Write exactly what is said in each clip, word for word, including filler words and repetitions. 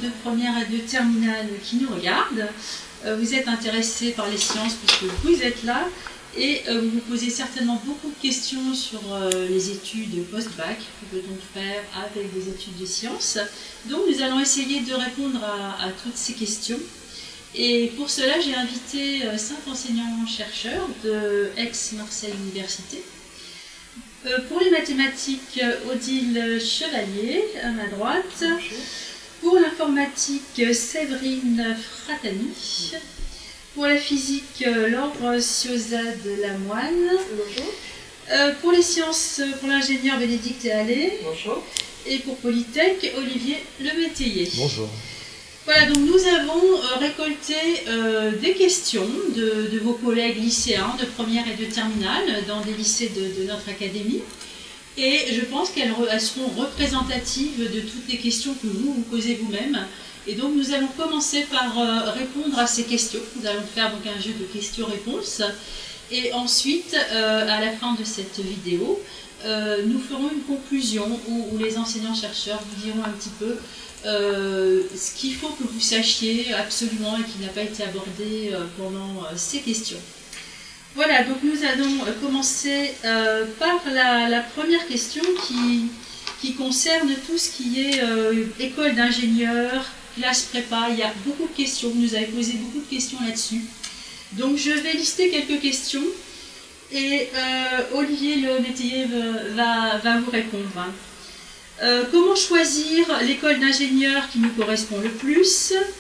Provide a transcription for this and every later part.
de première et de terminale qui nous regardent. Euh, vous êtes intéressés par les sciences puisque vous êtes là et euh, vous vous posez certainement beaucoup de questions sur euh, les études post-bac. Que peut-on faire avec des études de sciences? Donc nous allons essayer de répondre à, à toutes ces questions. Et pour cela, j'ai invité euh, cinq enseignants-chercheurs de Aix-Marseille Université. Euh, pour les mathématiques, Odile Chevalier, à ma droite. Bonjour. Pour l'informatique, Séverine Fratani. Pour la physique, Laure Ciosa de Lamoine. Bonjour. Euh, pour les sciences, pour l'ingénieur, Bénédicte Allais. Bonjour. Et pour Polytech, Olivier Lemétayer. Bonjour. Voilà, donc nous avons euh, récolté euh, des questions de, de vos collègues lycéens de première et de terminale dans des lycées de, de notre académie. Et je pense qu'elles elles seront représentatives de toutes les questions que vous vous posez vous-même. Et donc nous allons commencer par euh, répondre à ces questions. Nous allons faire donc un jeu de questions-réponses. Et ensuite, euh, à la fin de cette vidéo, euh, nous ferons une conclusion où, où les enseignants-chercheurs vous diront un petit peu Euh, ce qu'il faut que vous sachiez absolument et qui n'a pas été abordé euh, pendant euh, ces questions. Voilà, donc nous allons euh, commencer euh, par la, la première question qui, qui concerne tout ce qui est euh, école d'ingénieur, classe prépa. Il y a beaucoup de questions, vous nous avez posé beaucoup de questions là-dessus. Donc je vais lister quelques questions et euh, Olivier Lemétayer va, va vous répondre. Euh, comment choisir l'école d'ingénieur qui nous correspond le plus?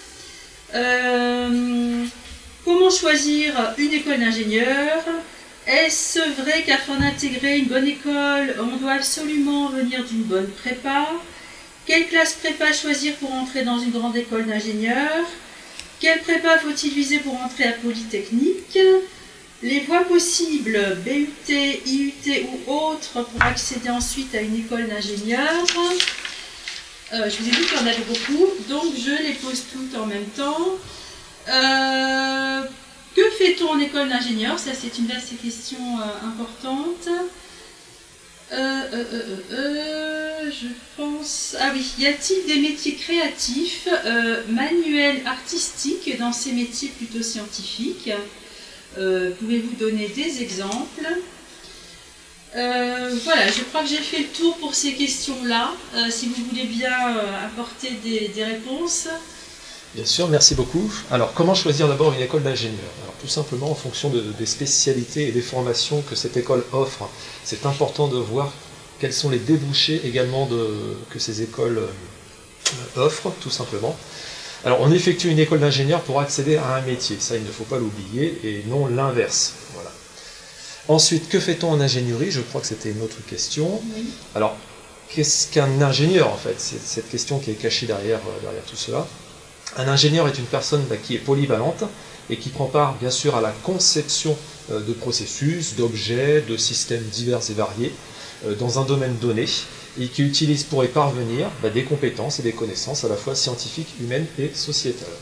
euh, Comment choisir une école d'ingénieur? Est-ce vrai qu'afin d'intégrer une bonne école, on doit absolument venir d'une bonne prépa? Quelle classe prépa choisir pour entrer dans une grande école d'ingénieur? Quelle prépa faut-il viser pour entrer à Polytechnique? Les voies possibles, B U T, I U T ou autres, pour accéder ensuite à une école d'ingénieur. Euh, je vous ai dit qu'il y en avait beaucoup, donc je les pose toutes en même temps. Euh, que fait-on en école d'ingénieur? Ça, c'est une vaste question euh, importante. Euh, euh, euh, euh, je pense... Ah oui, y a-t-il des métiers créatifs, euh, manuels, artistiques dans ces métiers plutôt scientifiques? Euh, Pouvez-vous donner des exemples? euh, Voilà, je crois que j'ai fait le tour pour ces questions-là. Euh, si vous voulez bien euh, apporter des, des réponses. Bien sûr, merci beaucoup. Alors, comment choisir d'abord une école d'ingénieur? Alors, tout simplement en fonction de, des spécialités et des formations que cette école offre. C'est important de voir quels sont les débouchés également de, que ces écoles euh, offrent, tout simplement. Alors, on effectue une école d'ingénieur pour accéder à un métier, ça il ne faut pas l'oublier, et non l'inverse. Voilà. Ensuite, que fait-on en ingénierie? Je crois que c'était une autre question. Oui. Alors, qu'est-ce qu'un ingénieur en fait? C'est cette question qui est cachée derrière, derrière tout cela. Un ingénieur est une personne bah, qui est polyvalente et qui prend part bien sûr à la conception euh, de processus, d'objets, de systèmes divers et variés euh, dans un domaine donné, et qui utilise pour y parvenir bah, des compétences et des connaissances à la fois scientifiques, humaines et sociétales.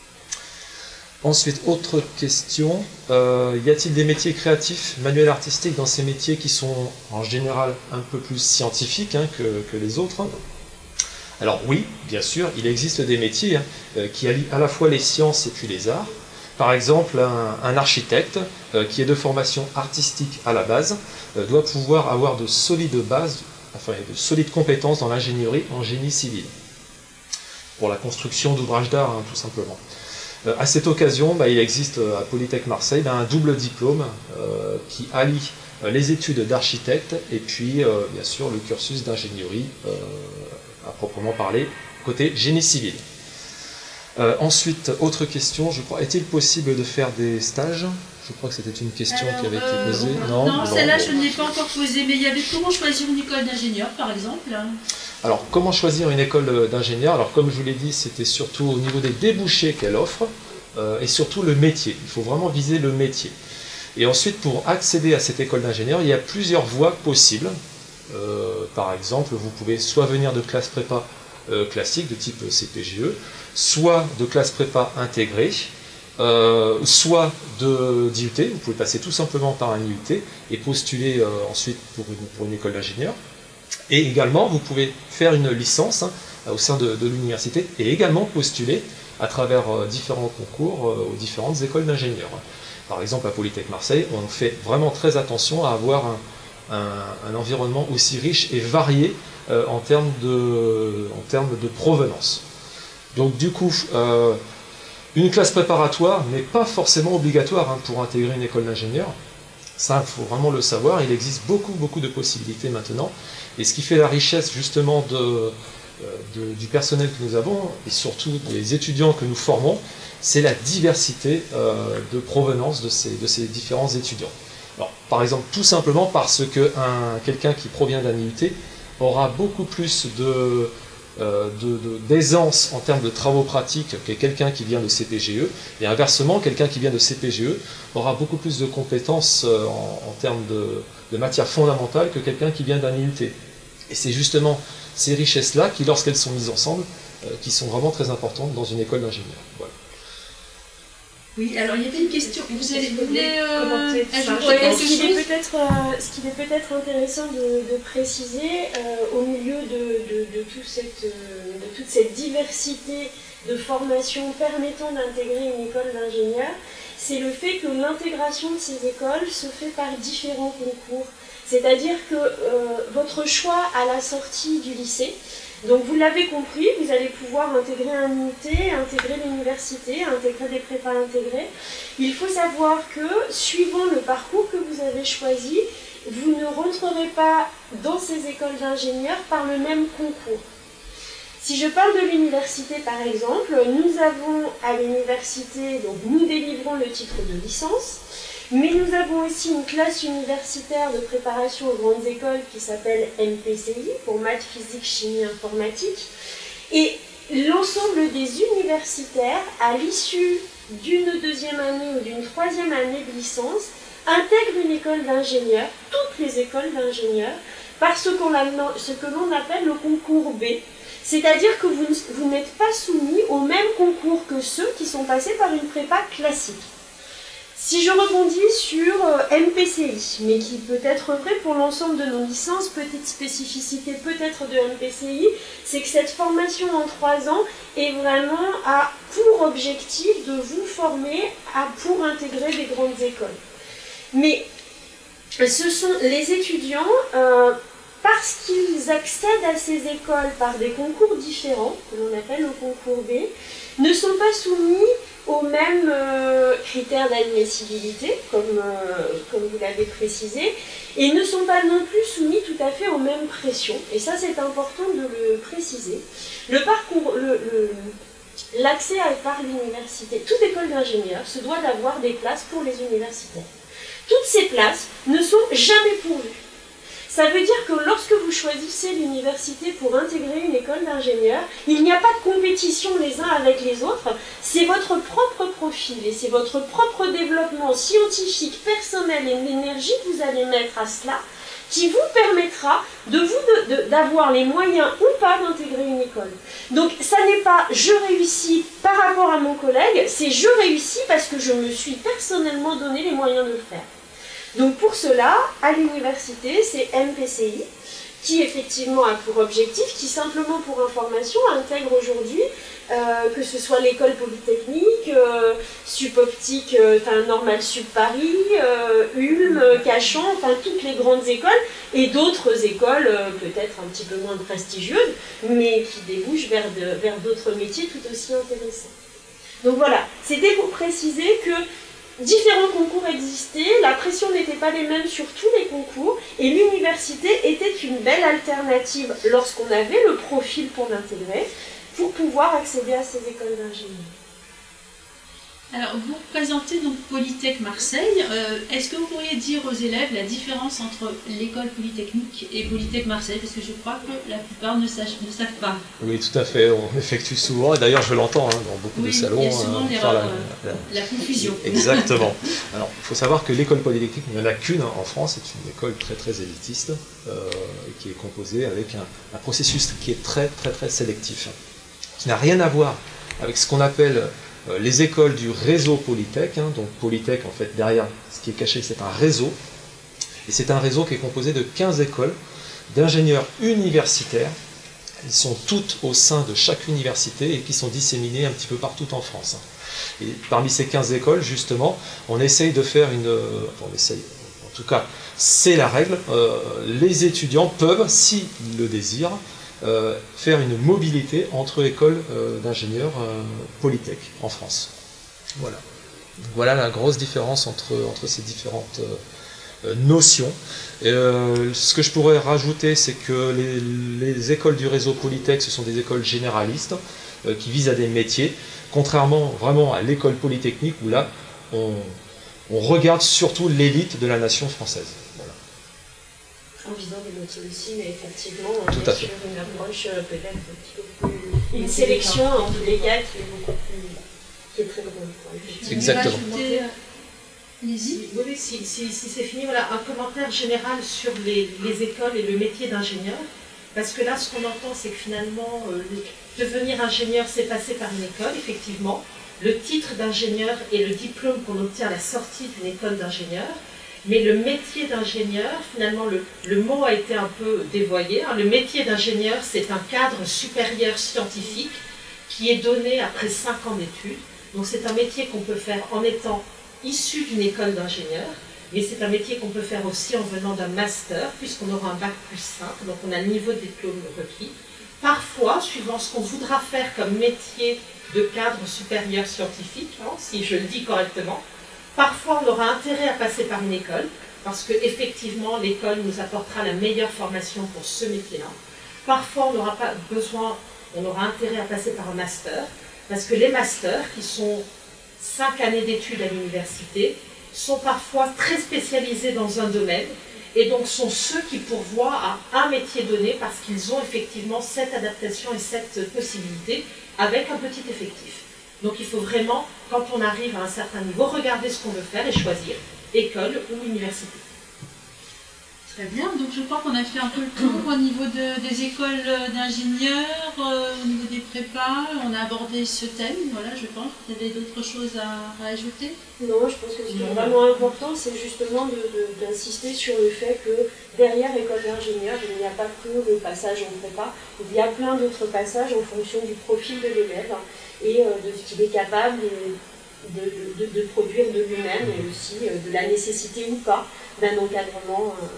Ensuite, autre question, euh, y a-t-il des métiers créatifs, manuels, artistiques dans ces métiers qui sont en général un peu plus scientifiques hein, que, que les autres? Alors oui, bien sûr, il existe des métiers hein, qui allient à la fois les sciences et puis les arts. Par exemple, un, un architecte euh, qui est de formation artistique à la base euh, doit pouvoir avoir de solides bases, enfin de solides compétences dans l'ingénierie en génie civil, pour la construction d'ouvrages d'art, hein, tout simplement. Euh, à cette occasion, bah, il existe euh, à Polytech Marseille bah, un double diplôme euh, qui allie euh, les études d'architecte et puis, euh, bien sûr, le cursus d'ingénierie, euh, à proprement parler, côté génie civil. Euh, ensuite, autre question, je crois, est-il possible de faire des stages? Je crois que c'était une question Alors, qui avait été euh, posée. Non, non celle-là bon. je ne l'ai pas encore posée, mais il y avait comment choisir une école d'ingénieur par exemple? Alors, comment choisir une école d'ingénieur? Alors, comme je vous l'ai dit, c'était surtout au niveau des débouchés qu'elle offre, euh, et surtout le métier. Il faut vraiment viser le métier. Et ensuite, pour accéder à cette école d'ingénieur, il y a plusieurs voies possibles. Euh, par exemple, vous pouvez soit venir de classe prépa euh, classique, de type C P G E, soit de classe prépa intégrée, euh, soit d'I U T. Vous pouvez passer tout simplement par un I U T et postuler euh, ensuite pour une, pour une école d'ingénieur. Et également, vous pouvez faire une licence hein, au sein de, de l'université et également postuler à travers euh, différents concours euh, aux différentes écoles d'ingénieurs. Par exemple, à Polytech Marseille, on fait vraiment très attention à avoir un, un, un environnement aussi riche et varié euh, en, termes de, en termes de provenance. Donc du coup, euh, une classe préparatoire n'est pas forcément obligatoire hein, pour intégrer une école d'ingénieur. Ça, il faut vraiment le savoir. Il existe beaucoup, beaucoup de possibilités maintenant. Et ce qui fait la richesse justement de, de, du personnel que nous avons, et surtout des étudiants que nous formons, c'est la diversité euh, de provenance de ces, de ces différents étudiants. Alors, par exemple, tout simplement parce que un, quelqu'un qui provient d'un I U T aura beaucoup plus de... Euh, de, de, d'aisance en termes de travaux pratiques que quelqu'un qui vient de C P G E, et inversement, quelqu'un qui vient de C P G E aura beaucoup plus de compétences euh, en, en termes de, de matières fondamentales que quelqu'un qui vient d'un I U T. Et c'est justement ces richesses-là qui, lorsqu'elles sont mises ensemble, euh, qui sont vraiment très importantes dans une école d'ingénieur. Voilà. Oui, alors il y avait une question. Vous allez vous voulez euh, ajouter ouais, quelque ce qu'il chose est peut-être euh, ce qu'il est peut-être intéressant de, de préciser euh, au milieu de, de, de, tout cette, euh, de toute cette diversité de formations permettant d'intégrer une école d'ingénieur, c'est le fait que l'intégration de ces écoles se fait par différents concours. C'est-à-dire que euh, votre choix à la sortie du lycée, donc vous l'avez compris, vous allez pouvoir intégrer un I U T, intégrer l'université, intégrer des prépas intégrés. Il faut savoir que, suivant le parcours que vous avez choisi, vous ne rentrerez pas dans ces écoles d'ingénieurs par le même concours. Si je parle de l'université par exemple, nous avons à l'université, donc nous délivrons le titre de licence, mais nous avons aussi une classe universitaire de préparation aux grandes écoles qui s'appelle M P C I, pour maths, physique, chimie, informatique. Et l'ensemble des universitaires, à l'issue d'une deuxième année ou d'une troisième année de licence, intègrent une école d'ingénieurs, toutes les écoles d'ingénieurs, par ce qu'on a, ce que l'on appelle le concours B. C'est-à-dire que vous, vous n'êtes pas soumis au même concours que ceux qui sont passés par une prépa classique. Si je rebondis sur M P C I, mais qui peut être vrai pour l'ensemble de nos licences, petite spécificité peut-être de M P C I, c'est que cette formation en trois ans est vraiment à, pour objectif de vous former à, pour intégrer des grandes écoles. Mais ce sont les étudiants, euh, parce qu'ils accèdent à ces écoles par des concours différents, que l'on appelle le concours B, ne sont pas soumis aux mêmes euh, critères d'admissibilité, comme, euh, comme vous l'avez précisé, et ne sont pas non plus soumis tout à fait aux mêmes pressions. Et ça, c'est important de le préciser. Le parcours, le, le, l'accès par l'université, toute école d'ingénieurs se doit d'avoir des places pour les universitaires. Toutes ces places ne sont jamais pourvues. Ça veut dire que lorsque vous choisissez l'université pour intégrer une école d'ingénieurs, il n'y a pas de compétition les uns avec les autres, c'est votre propre profil et c'est votre propre développement scientifique, personnel et l'énergie que vous allez mettre à cela qui vous permettra de vous de, de, d'avoir les moyens ou pas d'intégrer une école. Donc ça n'est pas je réussis par rapport à mon collègue, c'est je réussis parce que je me suis personnellement donné les moyens de le faire. Donc pour cela, à l'université, c'est M P C I, qui effectivement a pour objectif, qui simplement pour information intègre aujourd'hui, euh, que ce soit l'école polytechnique, euh, Supoptique, euh, enfin Normal Sup Paris, euh, Ulm, Cachan, enfin toutes les grandes écoles, et d'autres écoles euh, peut-être un petit peu moins prestigieuses, mais qui débouchent vers, de, vers d'autres métiers tout aussi intéressants. Donc voilà, c'était pour préciser que différents concours existaient, la pression n'était pas les mêmes sur tous les concours, et l'université était une belle alternative lorsqu'on avait le profil pour l'intégrer, pour pouvoir accéder à ces écoles d'ingénieurs. Alors, vous représentez donc Polytech Marseille. Euh, Est-ce que vous pourriez dire aux élèves la différence entre l'école polytechnique et Polytech Marseille? Parce que je crois que la plupart ne, sachent, ne savent pas. Oui, tout à fait. On effectue souvent, et d'ailleurs je l'entends hein, dans beaucoup oui, de salons. Il y a souvent euh, l'erreur, la, la, la confusion. Exactement. Alors, il faut savoir que l'école polytechnique, il n'y en a qu'une en France, c'est une école très très élitiste, euh, qui est composée avec un, un processus qui est très très très sélectif, qui n'a rien à voir avec ce qu'on appelle les écoles du réseau Polytech, hein, donc Polytech en fait derrière ce qui est caché c'est un réseau, et c'est un réseau qui est composé de quinze écoles d'ingénieurs universitaires Ils sont toutes au sein de chaque université et qui sont disséminées un petit peu partout en France. Et parmi ces quinze écoles, justement, on essaye de faire une... Enfin, on essaye, en tout cas, c'est la règle. Euh, les étudiants peuvent, s'ils le désirent, euh, faire une mobilité entre écoles euh, d'ingénieurs euh, Polytech en France. Voilà. Voilà la grosse différence entre, entre ces différentes euh, notions. Et, euh, ce que je pourrais rajouter, c'est que les, les écoles du réseau Polytech, ce sont des écoles généralistes euh, qui visent à des métiers, contrairement vraiment à l'école polytechnique où là, on, on regarde surtout l'élite de la nation française. Voilà. En visant des métiers aussi, mais effectivement, on Tout est à sur fait. une approche euh, peut-être un petit peu plus... Une sélection en tous les cas qui est beaucoup plus... qui est très grande. quoi. Exactement. Rajouter, euh, Allez-y. Oui, oui, si, si, si c'est fini, voilà, un commentaire général sur les, les écoles et le métier d'ingénieur. Parce que là, ce qu'on entend, c'est que finalement, euh, devenir ingénieur, c'est passer par une école, effectivement. Le titre d'ingénieur est le diplôme qu'on obtient à la sortie d'une école d'ingénieur. Mais le métier d'ingénieur, finalement, le, le mot a été un peu dévoyé. Hein. Le métier d'ingénieur, c'est un cadre supérieur scientifique qui est donné après cinq ans d'études. Donc c'est un métier qu'on peut faire en étant issu d'une école d'ingénieur, mais c'est un métier qu'on peut faire aussi en venant d'un master, puisqu'on aura un bac plus cinq, donc on a le niveau de diplôme requis. Parfois, suivant ce qu'on voudra faire comme métier de cadre supérieur scientifique, hein, si je le dis correctement, parfois on aura intérêt à passer par une école, parce qu'effectivement l'école nous apportera la meilleure formation pour ce métier-là. Parfois on n'aura pas besoin, on aura intérêt à passer par un master, parce que les masters, qui sont cinq années d'études à l'université, sont parfois très spécialisés dans un domaine, et donc sont ceux qui pourvoient à un métier donné, parce qu'ils ont effectivement cette adaptation et cette possibilité, avec un petit effectif. Donc il faut vraiment, quand on arrive à un certain niveau, regarder ce qu'on veut faire et choisir, école ou université. Très bien, donc je crois qu'on a fait un peu le tour au niveau de, des écoles d'ingénieurs, euh, au niveau des prépas, on a abordé ce thème, voilà, je pense. Vous avez d'autres choses à, à ajouter? Non, je pense que ce qui est vraiment important, c'est justement d'insister sur le fait que derrière l'école d'ingénieur, il n'y a pas que le passage en prépa, il y a plein d'autres passages en fonction du profil de l'élève et euh, de ce qu'il est capable de, de, de, de produire de lui-même et aussi euh, de la nécessité ou pas d'un encadrement. Euh,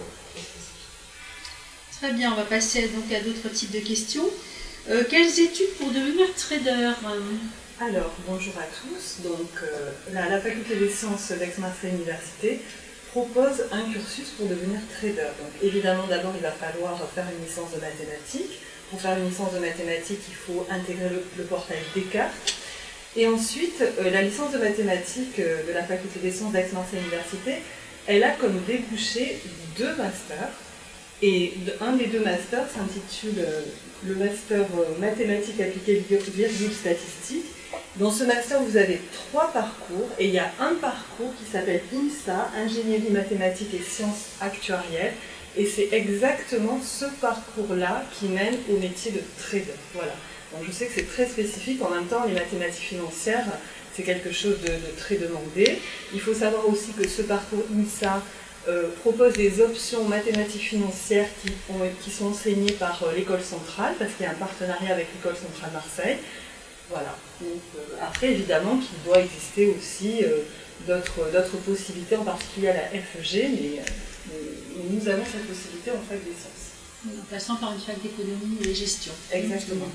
Très bien, on va passer donc à d'autres types de questions. Euh, quelles études pour devenir trader? Alors, bonjour à tous. Donc, euh, la, la faculté des sciences d'Aix-Marseille Université propose un cursus pour devenir trader. Donc, évidemment, d'abord, il va falloir faire une licence de mathématiques. Pour faire une licence de mathématiques, il faut intégrer le, le portail Descartes. Et ensuite, euh, la licence de mathématiques euh, de la faculté des sciences d'Aix-Marseille Université, elle a comme débouché deux masters. Et un des deux masters s'intitule euh, le master euh, mathématiques appliquées virgule statistique. Dans ce master, vous avez trois parcours et il y a un parcours qui s'appelle INSA, ingénierie mathématiques et sciences actuarielles. Et c'est exactement ce parcours-là qui mène au métier de trader. Voilà. Donc je sais que c'est très spécifique. En même temps, les mathématiques financières, c'est quelque chose de, de très demandé. Il faut savoir aussi que ce parcours INSA Euh, propose des options mathématiques financières qui, ont, qui sont enseignées par euh, l'école centrale, parce qu'il y a un partenariat avec l'école centrale Marseille. Voilà. Donc, euh, après, évidemment, qu'il doit exister aussi euh, d'autres possibilités, en particulier à la F E G, mais, euh, mais nous avons cette possibilité en fac des sciences. En passant par une fac d'économie et gestion. Exactement.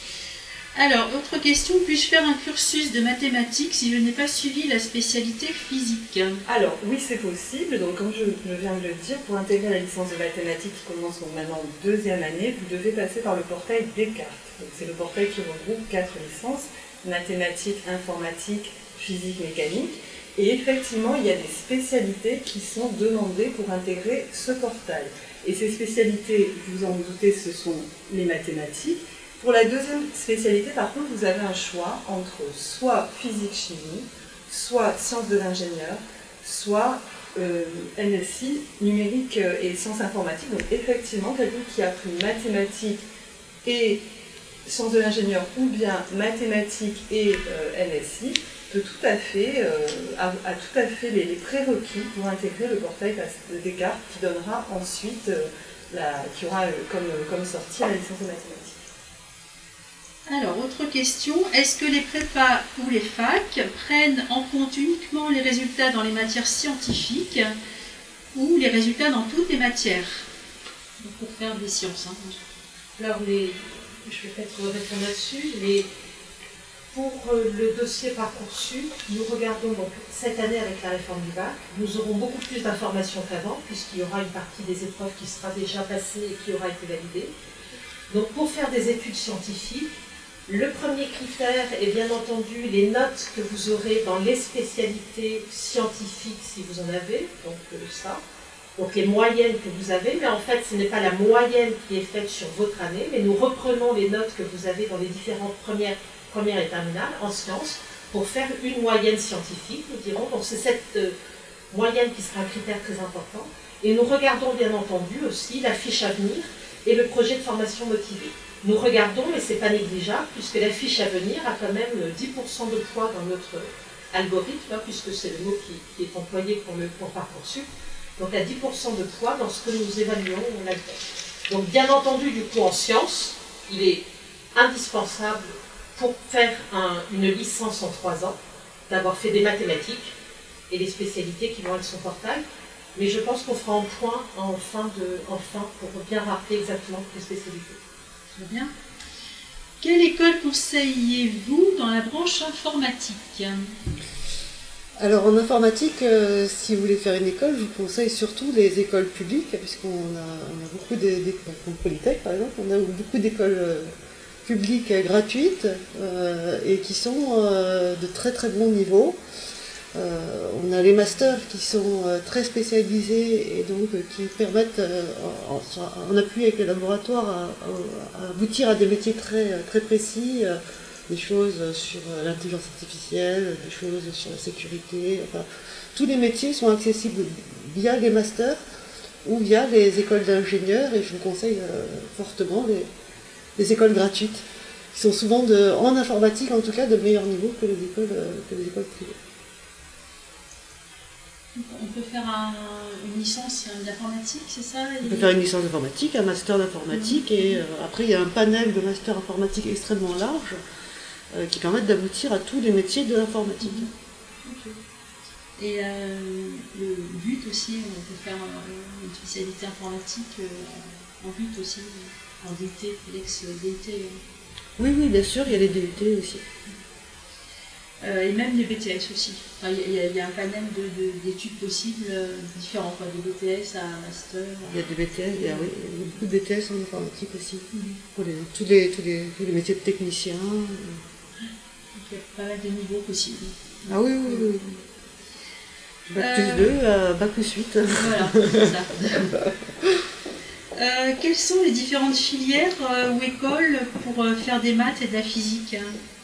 Alors, autre question, puis-je faire un cursus de mathématiques si je n'ai pas suivi la spécialité physique? Alors, oui, c'est possible. Donc, comme je, je viens de le dire, pour intégrer la licence de mathématiques qui commence donc maintenant en deuxième année, vous devez passer par le portail Descartes. C'est le portail qui regroupe quatre licences, mathématiques, informatique, physique, mécanique. Et effectivement, il y a des spécialités qui sont demandées pour intégrer ce portail. Et ces spécialités, vous en doutez, ce sont les mathématiques. Pour la deuxième spécialité, par contre, vous avez un choix entre soit physique-chimie, soit sciences de l'ingénieur, soit euh, N S I, numérique et sciences informatiques. Donc effectivement, quelqu'un qui a pris mathématiques et sciences de l'ingénieur, ou bien mathématiques et euh, N S I, peut tout à fait, euh, a, a tout à fait les, les prérequis pour intégrer le portail de Descartes, qui donnera ensuite, euh, la, qui aura euh, comme, comme sortie la licence de mathématiques. Alors, autre question, est-ce que les prépas ou les facs prennent en compte uniquement les résultats dans les matières scientifiques ou les résultats dans toutes les matières? Donc, pour faire des sciences. Hein. Alors, les, je vais peut-être répondre là-dessus. Les, pour le dossier Parcoursup, nous regardons donc cette année avec la réforme du bac, nous aurons beaucoup plus d'informations qu'avant, puisqu'il y aura une partie des épreuves qui sera déjà passée et qui aura été validée. Donc, pour faire des études scientifiques, le premier critère est bien entendu les notes que vous aurez dans les spécialités scientifiques, si vous en avez, donc euh, ça. Donc les moyennes que vous avez, mais en fait ce n'est pas la moyenne qui est faite sur votre année, mais nous reprenons les notes que vous avez dans les différentes premières, premières et terminales en sciences pour faire une moyenne scientifique, nous dirons. Donc c'est cette euh, moyenne qui sera un critère très important. Et nous regardons bien entendu aussi la fiche à venir et le projet de formation motivée. Nous regardons, mais ce n'est pas négligeable, puisque la fiche à venir a quand même dix pour cent de poids dans notre algorithme, hein, puisque c'est le mot qui, qui est employé pour, le, pour Parcoursup. Donc, il y a dix pour cent de poids dans ce que nous évaluons en algorithme. Donc, bien entendu, du coup, en sciences, il est indispensable pour faire un, une licence en trois ans, d'avoir fait des mathématiques et les spécialités qui vont être son portail. Mais je pense qu'on fera un point en fin, de, en fin pour bien rappeler exactement les spécialités. Très bien. Quelle école conseillez-vous dans la branche informatique? Alors en informatique, euh, si vous voulez faire une école, je vous conseille surtout les écoles publiques, puisqu'on a, on a beaucoup d'écoles, comme Polytech par exemple, on a beaucoup d'écoles euh, publiques euh, gratuites euh, et qui sont euh, de très très bon niveau. Euh, on a les masters qui sont euh, très spécialisés et donc euh, qui permettent, euh, en, en appui avec les laboratoires, à, à, à aboutir à des métiers très, très précis, euh, des choses sur euh, l'intelligence artificielle, des choses sur la sécurité. Enfin, tous les métiers sont accessibles via les masters ou via les écoles d'ingénieurs et je vous conseille euh, fortement les, les écoles gratuites, qui sont souvent de, en informatique en tout cas de meilleur niveau que les écoles, euh, que les écoles privées. On peut faire un, une licence d'informatique, c'est ça? On peut faire une licence d'informatique, un master d'informatique, mmh. et euh, après il y a un panel de master informatique extrêmement large euh, qui permettent d'aboutir à tous les métiers de l'informatique. Mmh. Okay. Et euh, le but aussi, on peut faire une spécialité informatique euh, en but aussi, en D U T, l'ex-D U T. Oui, oui, bien sûr, il y a les D U T aussi. Euh, et même les B T S aussi. Enfin, il, y a, il y a un panel d'études possibles euh, différents, quoi, des B T S à master. Il y a des B T S, il y a, oui, il y a beaucoup de B T S en informatique aussi, mmh. pour les, tous, les, tous, les, tous les métiers de technicien. Donc il y a pas mal de niveaux possibles. Ah oui, oui, oui. Bac euh... plus deux, euh, bac plus huit. Voilà, c'est ça. euh, quelles sont les différentes filières euh, ou écoles pour euh, faire des maths et de la physique?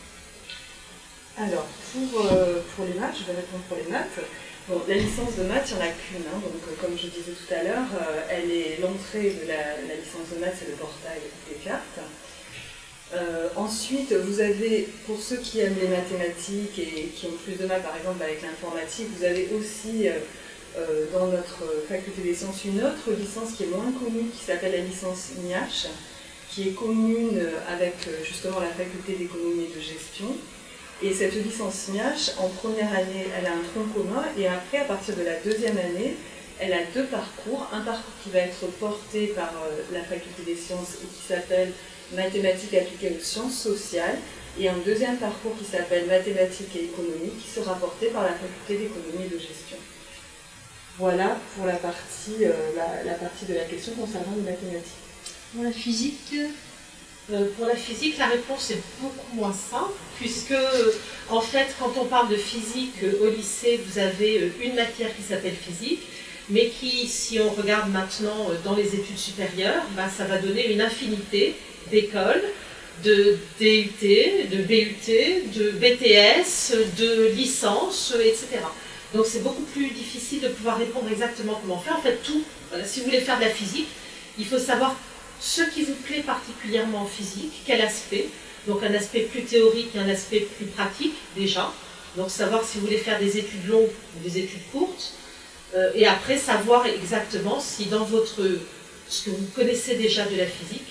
Alors, pour, euh, pour les maths, je vais répondre pour les maths. Bon, la licence de maths, il n'y en a qu'une. Hein, donc, euh, comme je disais tout à l'heure, euh, elle est l'entrée de la, la licence de maths, c'est le portail Descartes. Euh, ensuite, vous avez, pour ceux qui aiment les mathématiques et qui ont plus de mal, par exemple, avec l'informatique, vous avez aussi, euh, euh, dans notre faculté des sciences, une autre licence qui est moins connue, qui s'appelle la licence I N I H, qui est commune avec justement la faculté d'économie et de gestion. Et cette licence I N I H, en première année, elle a un tronc commun, et après, à partir de la deuxième année, elle a deux parcours. Un parcours qui va être porté par euh, la faculté des sciences et qui s'appelle mathématiques appliquées aux sciences sociales, et un deuxième parcours qui s'appelle mathématiques et économie, qui sera porté par la faculté d'économie et de gestion. Voilà pour la partie, euh, la, la partie de la question concernant les mathématiques. Pour la physique Euh, pour la physique, la réponse est beaucoup moins simple, puisque, en fait, quand on parle de physique euh, au lycée, vous avez euh, une matière qui s'appelle physique, mais qui, si on regarde maintenant euh, dans les études supérieures, bah, ça va donner une infinité d'écoles, de D U T, de B U T, de B T S, de licences, euh, et cetera. Donc c'est beaucoup plus difficile de pouvoir répondre exactement comment faire. En fait, tout, voilà, si vous voulez faire de la physique, il faut savoir ce qui vous plaît particulièrement en physique, quel aspect, donc un aspect plus théorique et un aspect plus pratique déjà, donc savoir si vous voulez faire des études longues ou des études courtes, euh, et après savoir exactement si dans votre, ce que vous connaissez déjà de la physique,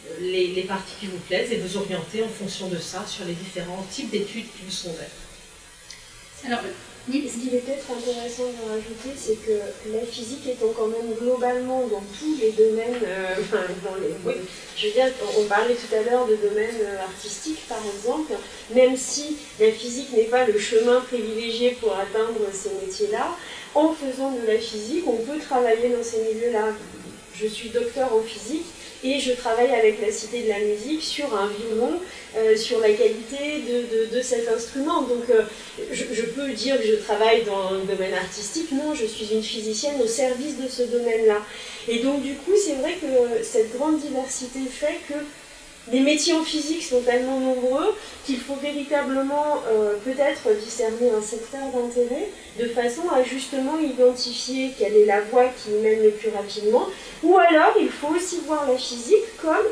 les, les parties qui vous plaisent et vous orienter en fonction de ça sur les différents types d'études qui vous sont ouvertes. Alors, oui. Ce qu'il est peut-être intéressant de rajouter, c'est que la physique étant quand même globalement dans tous les domaines, euh, enfin, dans les, oui, je veux dire, on parlait tout à l'heure de domaines artistiques par exemple, même si la physique n'est pas le chemin privilégié pour atteindre ces métiers-là, en faisant de la physique, on peut travailler dans ces milieux-là. Je suis docteur en physique et je travaille avec la Cité de la Musique sur un violon, euh, sur la qualité de, de, de cet instrument. Donc euh, je, je peux dire que je travaille dans le domaine artistique, non, je suis une physicienne au service de ce domaine-là. Et donc du coup, c'est vrai que cette grande diversité fait que les métiers en physique sont tellement nombreux qu'il faut véritablement euh, peut-être discerner un secteur d'intérêt de façon à justement identifier quelle est la voie qui y mène le plus rapidement, ou alors il faut aussi voir la physique comme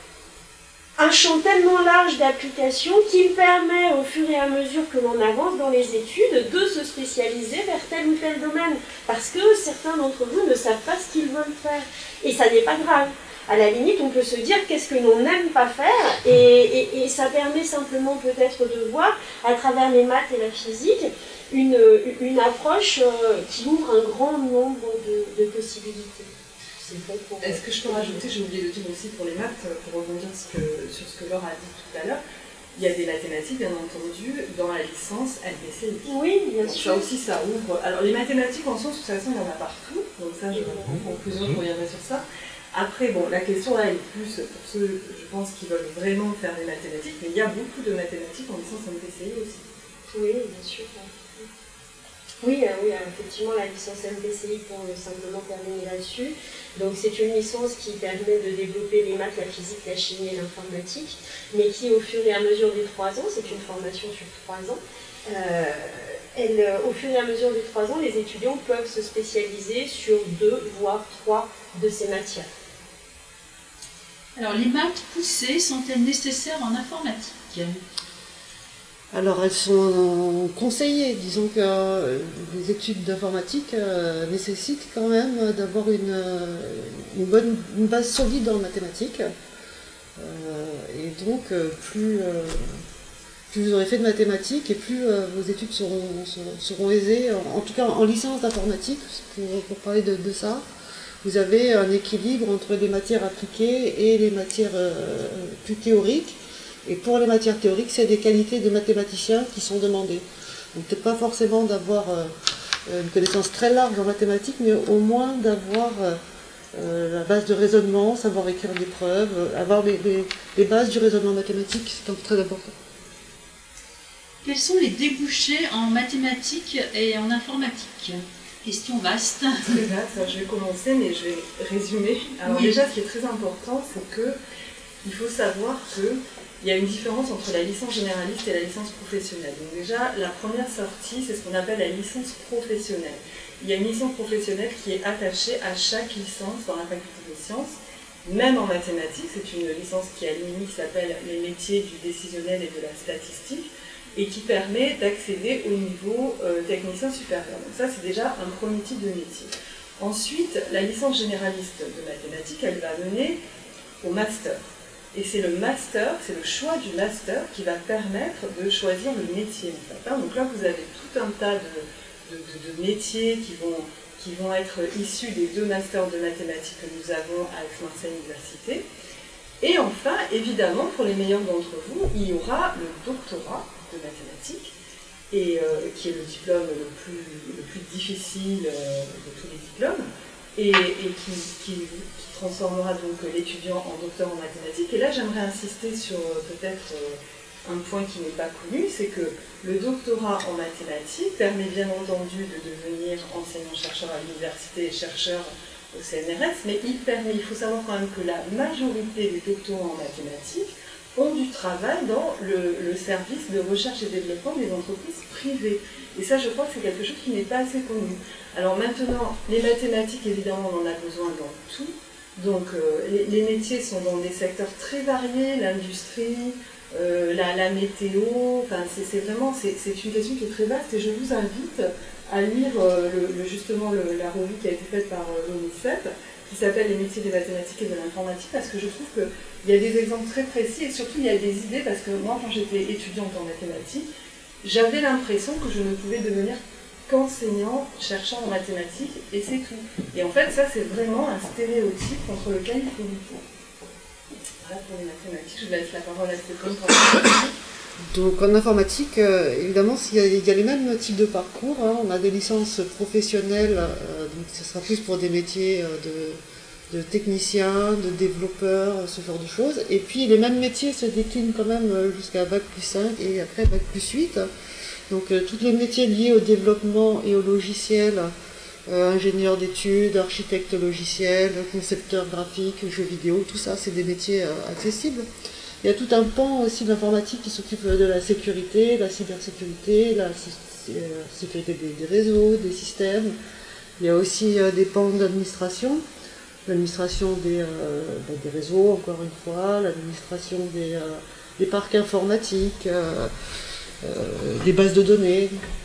un champ tellement large d'application qu'il permet au fur et à mesure que l'on avance dans les études de se spécialiser vers tel ou tel domaine, parce que certains d'entre vous ne savent pas ce qu'ils veulent faire, et ça n'est pas grave. À la limite, on peut se dire qu'est-ce que l'on n'aime pas faire, et, et, et ça permet simplement peut-être de voir, à travers les maths et la physique, une, une approche euh, qui ouvre un grand nombre de, de possibilités. Est-ce que je peux rajouter, j'ai oublié de dire aussi pour les maths, pour rebondir ce que, sur ce que Laure a dit tout à l'heure, il y a des mathématiques, bien entendu, dans la licence L P C I. Oui, bien donc sûr. Ça aussi, ça ouvre. Alors, les mathématiques, en sciences, de toute façon, il y en a partout. Donc ça, je, en conclusion, je reviendrai sur ça. Après, bon, la question là est plus pour ceux, je pense, qui veulent vraiment faire des mathématiques, mais il y a beaucoup de mathématiques en licence M P C I aussi. Oui, bien sûr. Oui, euh, oui, effectivement, la licence M P C I, pour simplement terminer là-dessus. Donc, c'est une licence qui permet de développer les maths, la physique, la chimie et l'informatique, mais qui, au fur et à mesure des trois ans, c'est une formation sur trois ans, euh, elle, au fur et à mesure des trois ans, les étudiants peuvent se spécialiser sur deux, voire trois de ces matières. Alors, les maths poussées sont-elles nécessaires en informatique? Alors, elles sont conseillées. Disons que euh, les études d'informatique euh, nécessitent quand même d'avoir une, une bonne une base solide en mathématiques. Euh, et donc, euh, plus, euh, plus vous aurez fait de mathématiques et plus euh, vos études seront, seront, seront aisées. En, en tout cas, en licence d'informatique, pour, pour parler de, de ça, vous avez un équilibre entre les matières appliquées et les matières euh, plus théoriques. Et pour les matières théoriques, c'est des qualités de mathématiciens qui sont demandées. Donc peut-être pas forcément d'avoir euh, une connaissance très large en mathématiques, mais au moins d'avoir euh, euh, la base de raisonnement, savoir écrire des preuves, euh, avoir les, les, les bases du raisonnement mathématique, c'est très important. Quels sont les débouchés en mathématiques et en informatique? Question vaste. Très vaste, je vais commencer, mais je vais résumer. Alors oui. Déjà, ce qui est très important, c'est que il faut savoir que il y a une différence entre la licence généraliste et la licence professionnelle. Donc déjà, la première sortie, c'est ce qu'on appelle la licence professionnelle. Il y a une licence professionnelle qui est attachée à chaque licence dans la faculté des sciences, même en mathématiques. C'est une licence qui à l'U N I s'appelle les métiers du décisionnel et de la statistique, et qui permet d'accéder au niveau euh, technicien supérieur. Donc ça, c'est déjà un premier type de métier. Ensuite, la licence généraliste de mathématiques, elle va mener au master. Et c'est le master, c'est le choix du master qui va permettre de choisir le métier. En fait. Donc là, vous avez tout un tas de, de, de, de métiers qui vont, qui vont être issus des deux masters de mathématiques que nous avons à Aix-Marseille Université. Et enfin, évidemment, pour les meilleurs d'entre vous, il y aura le doctorat de mathématiques, et, euh, qui est le diplôme le plus, le plus difficile euh, de tous les diplômes, et, et qui, qui, qui transformera donc l'étudiant en docteur en mathématiques. Et là, j'aimerais insister sur euh, peut-être euh, un point qui n'est pas connu, c'est que le doctorat en mathématiques permet bien entendu de devenir enseignant-chercheur à l'université et chercheur au C N R S, mais il permet, il faut savoir quand même que la majorité des doctorants en mathématiques ont du travail dans le, le service de recherche et développement des entreprises privées. Et ça, je crois que c'est quelque chose qui n'est pas assez connu. Alors maintenant, les mathématiques, évidemment, on en a besoin dans tout. Donc euh, les, les métiers sont dans des secteurs très variés, l'industrie, euh, la, la météo, enfin c'est vraiment, c'est une question qui est très vaste, et je vous invite à lire euh, le, le, justement le, la revue qui a été faite par euh, l'ONICEP, qui s'appelle les métiers des mathématiques et de l'informatique, parce que je trouve qu'il y a des exemples très précis et surtout il y a des idées, parce que moi quand j'étais étudiante en mathématiques, j'avais l'impression que je ne pouvais devenir qu'enseignant, chercheur en mathématiques, et c'est tout. Et en fait ça c'est vraiment un stéréotype contre lequel il faut lutter. Voilà pour les mathématiques, je laisse la parole à Stéphane pour la Donc en informatique, euh, évidemment, il y, a, il y a les mêmes types de parcours. Hein. On a des licences professionnelles, euh, donc ce sera plus pour des métiers euh, de, de technicien, de développeur, ce genre de choses. Et puis les mêmes métiers se déclinent quand même jusqu'à bac plus cinq et après bac plus huit. Donc euh, tous les métiers liés au développement et au logiciel, euh, ingénieur d'études, architecte logiciel, concepteur graphique, jeux vidéo, tout ça, c'est des métiers euh, accessibles. Il y a tout un pan aussi de l'informatique qui s'occupe de la sécurité, la cybersécurité, la sécurité des, des réseaux, des systèmes. Il y a aussi euh, des pans d'administration, l'administration des, euh, ben, des réseaux, encore une fois, l'administration des, euh, des parcs informatiques, euh, euh, des bases de données.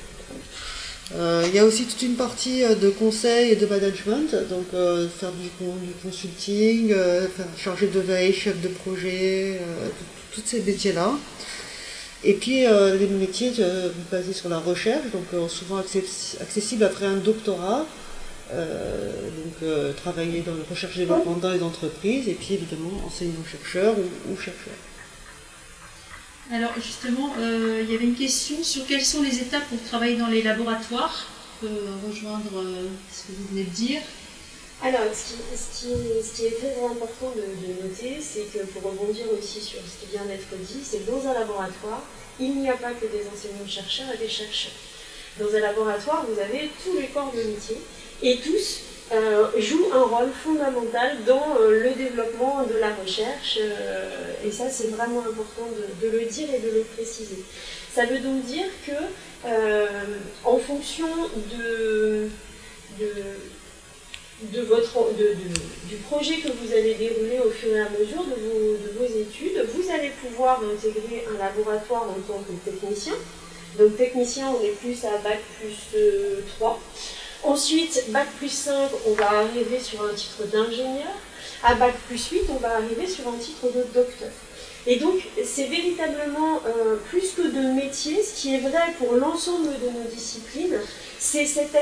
Euh, il y a aussi toute une partie de conseil et de management, donc euh, faire du, du consulting, euh, faire, chargé de veille, chef de projet, euh, tous ces métiers-là. Et puis euh, les métiers euh, basés sur la recherche, donc euh, souvent accessibles après un doctorat, euh, donc euh, travailler dans la recherche et développement dans les entreprises, et puis évidemment enseignant-chercheur ou, ou chercheur. Alors justement, euh, il y avait une question sur quelles sont les étapes pour travailler dans les laboratoires. On peut rejoindre euh, ce que vous venez de dire. Alors, ce qui, ce qui, ce qui est très important de, de noter, c'est que pour rebondir aussi sur ce qui vient d'être dit, c'est que dans un laboratoire, il n'y a pas que des enseignants-chercheurs et des chercheurs. Dans un laboratoire, vous avez tous les corps de métier et tous Euh, joue un rôle fondamental dans euh, le développement de la recherche euh, et ça c'est vraiment important de, de le dire et de le préciser. Ça veut donc dire que euh, en fonction de, de, de votre, de, de, du projet que vous allez dérouler au fur et à mesure de vos, de vos études, vous allez pouvoir intégrer un laboratoire en tant que technicien. Donc technicien, on est plus à bac plus euh, trois. Ensuite, bac plus cinq, on va arriver sur un titre d'ingénieur. À bac plus huit, on va arriver sur un titre de docteur. Et donc, c'est véritablement euh, plus que de métier, ce qui est vrai pour l'ensemble de nos disciplines, c'est cette,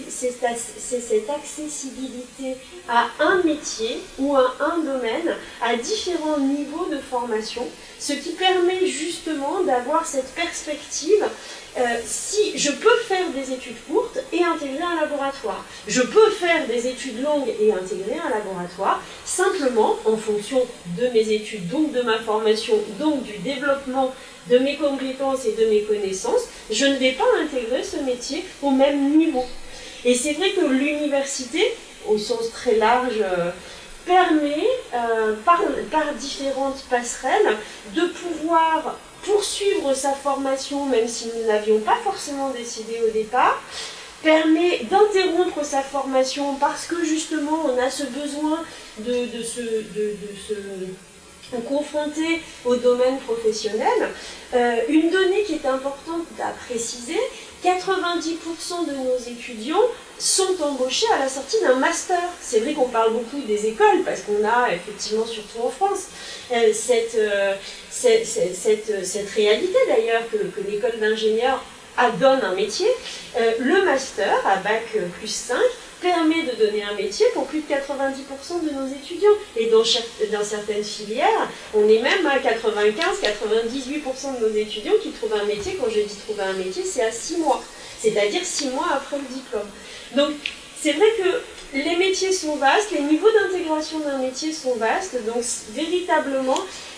cette accessibilité à un métier ou à un domaine, à différents niveaux de formation, ce qui permet justement d'avoir cette perspective. Euh, si je peux faire des études courtes et intégrer un laboratoire, je peux faire des études longues et intégrer un laboratoire, simplement en fonction de mes études, donc de ma formation, donc du développement de mes compétences et de mes connaissances, je ne vais pas intégrer ce métier au même niveau. Et c'est vrai que l'université, au sens très large, euh, permet, euh, par, par différentes passerelles, de pouvoir poursuivre sa formation, même si nous n'avions pas forcément décidé au départ, permet d'interrompre sa formation parce que justement on a ce besoin de, de, se, de, de se confronter au domaine professionnel. Euh, une donnée qui est importante à préciser, quatre-vingt-dix pour cent de nos étudiants sont embauchés à la sortie d'un master. C'est vrai qu'on parle beaucoup des écoles, parce qu'on a effectivement, surtout en France, euh, cette, euh, cette, cette, cette réalité d'ailleurs que, que l'école d'ingénieur donne un métier. Euh, le master à bac plus cinq permet de donner un métier pour plus de quatre-vingt-dix pour cent de nos étudiants. Et dans, chaque, dans certaines filières, on est même à quatre-vingt-quinze à quatre-vingt-dix-huit pour cent de nos étudiants qui trouvent un métier. Quand je dis trouver un métier, c'est à six mois. C'est-à-dire six mois après le diplôme. Donc, c'est vrai que les métiers sont vastes, les niveaux d'intégration d'un métier sont vastes, donc véritablement,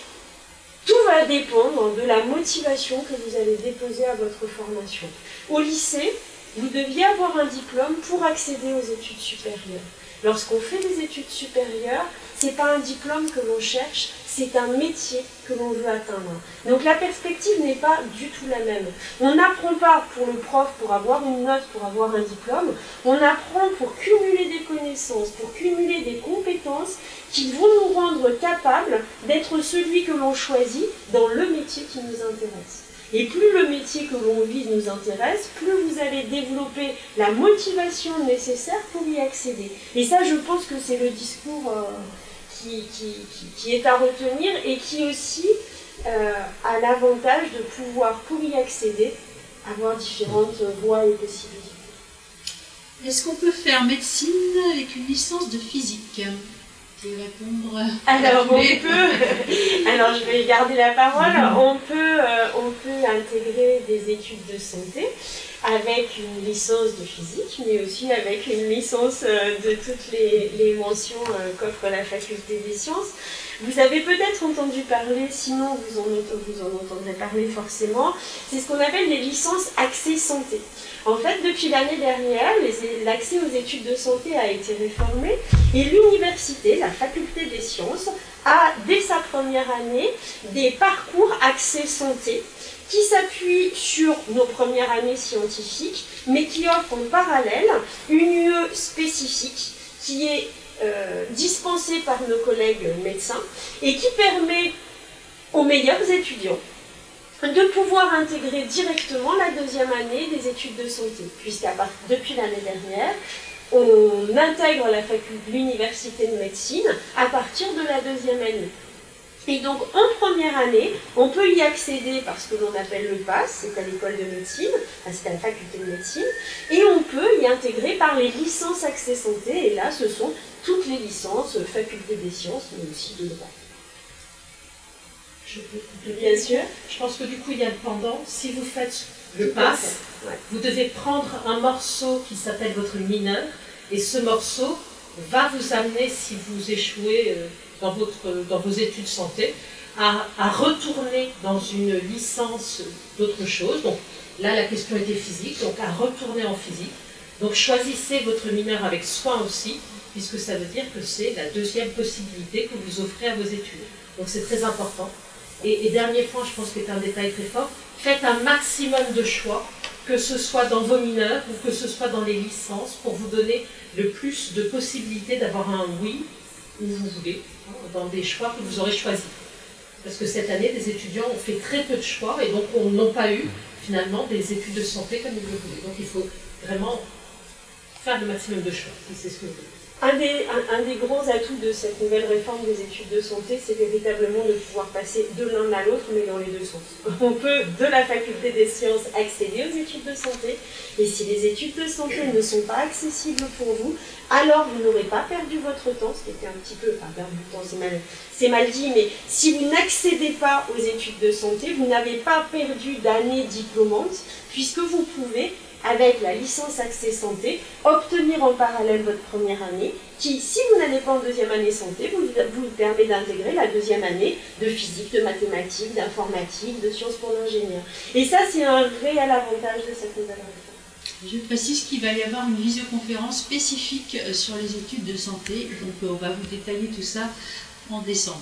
tout va dépendre de la motivation que vous allez déposer à votre formation. Au lycée, vous deviez avoir un diplôme pour accéder aux études supérieures. Lorsqu'on fait des études supérieures, ce n'est pas un diplôme que l'on cherche, c'est un métier que l'on veut atteindre. Donc la perspective n'est pas du tout la même. On n'apprend pas pour le prof pour avoir une note, pour avoir un diplôme, on apprend pour cumuler des connaissances, pour cumuler des compétences qui vont nous rendre capables d'être celui que l'on choisit dans le métier qui nous intéresse. Et plus le métier que l'on vise nous intéresse, plus vous allez développer la motivation nécessaire pour y accéder. Et ça, je pense que c'est le discours euh, qui, qui, qui, qui est à retenir et qui aussi euh, a l'avantage de pouvoir, pour y accéder, avoir différentes voies et possibilités. Est-ce qu'on peut faire médecine avec une licence de physique ? Tu veux répondre? Alors on peut, alors je vais garder la parole, on peut, euh, on peut intégrer des études de santé avec une licence de physique, mais aussi avec une licence euh, de toutes les, les mentions euh, qu'offre la faculté des sciences. Vous avez peut-être entendu parler, sinon vous en, vous en entendrez parler forcément, c'est ce qu'on appelle les licences accès santé. En fait, depuis l'année dernière, l'accès aux études de santé a été réformé et l'université, la faculté des sciences, a dès sa première année des parcours accès santé qui s'appuient sur nos premières années scientifiques, mais qui offrent en parallèle une U E spécifique qui est euh, dispensée par nos collègues médecins et qui permet aux meilleurs étudiants de pouvoir intégrer directement la deuxième année des études de santé, puisqu'à part depuis l'année dernière, on intègre la faculté, l'université de médecine à partir de la deuxième année. Et donc, en première année, on peut y accéder par ce que l'on appelle le PASS, c'est à l'école de médecine, c'est à la faculté de médecine, et on peut y intégrer par les licences accès santé, et là, ce sont toutes les licences, faculté des sciences, mais aussi de droit. Je peux, bien sûr. Je pense que du coup, il y a le pendant. Si vous faites le PASS, ouais. Vous devez prendre un morceau qui s'appelle votre mineur, et ce morceau va vous amener, si vous échouez dans, votre, dans vos études santé, à, à retourner dans une licence d'autre chose. Donc là, la question était physique, donc à retourner en physique. Donc choisissez votre mineur avec soin aussi, puisque ça veut dire que c'est la deuxième possibilité que vous offrez à vos études. Donc c'est très important. Et, et dernier point, je pense que c'est un détail très fort, faites un maximum de choix, que ce soit dans vos mineurs ou que ce soit dans les licences, pour vous donner le plus de possibilités d'avoir un oui où vous voulez, dans des choix que vous aurez choisis. Parce que cette année, des étudiants ont fait très peu de choix et donc n'ont pas eu finalement des études de santé comme ils le voulaient. Donc il faut vraiment faire le maximum de choix, si c'est ce que vous voulez. Un des, un, un des grands atouts de cette nouvelle réforme des études de santé, c'est véritablement de pouvoir passer de l'un à l'autre, mais dans les deux sens. On peut, de la faculté des sciences, accéder aux études de santé, et si les études de santé ne sont pas accessibles pour vous, alors vous n'aurez pas perdu votre temps, ce qui était un petit peu, enfin perdu du temps, c'est mal, c'est mal dit, mais si vous n'accédez pas aux études de santé, vous n'avez pas perdu d'année diplômante, puisque vous pouvez, avec la licence accès santé, obtenir en parallèle votre première année, qui, si vous n'allez pas en deuxième année santé, vous, vous permet d'intégrer la deuxième année de physique, de mathématiques, d'informatique, de sciences pour l'ingénieur. Et ça, c'est un réel avantage de cette nouvelle réforme. Je précise qu'il va y avoir une visioconférence spécifique sur les études de santé, donc on va vous détailler tout ça en décembre.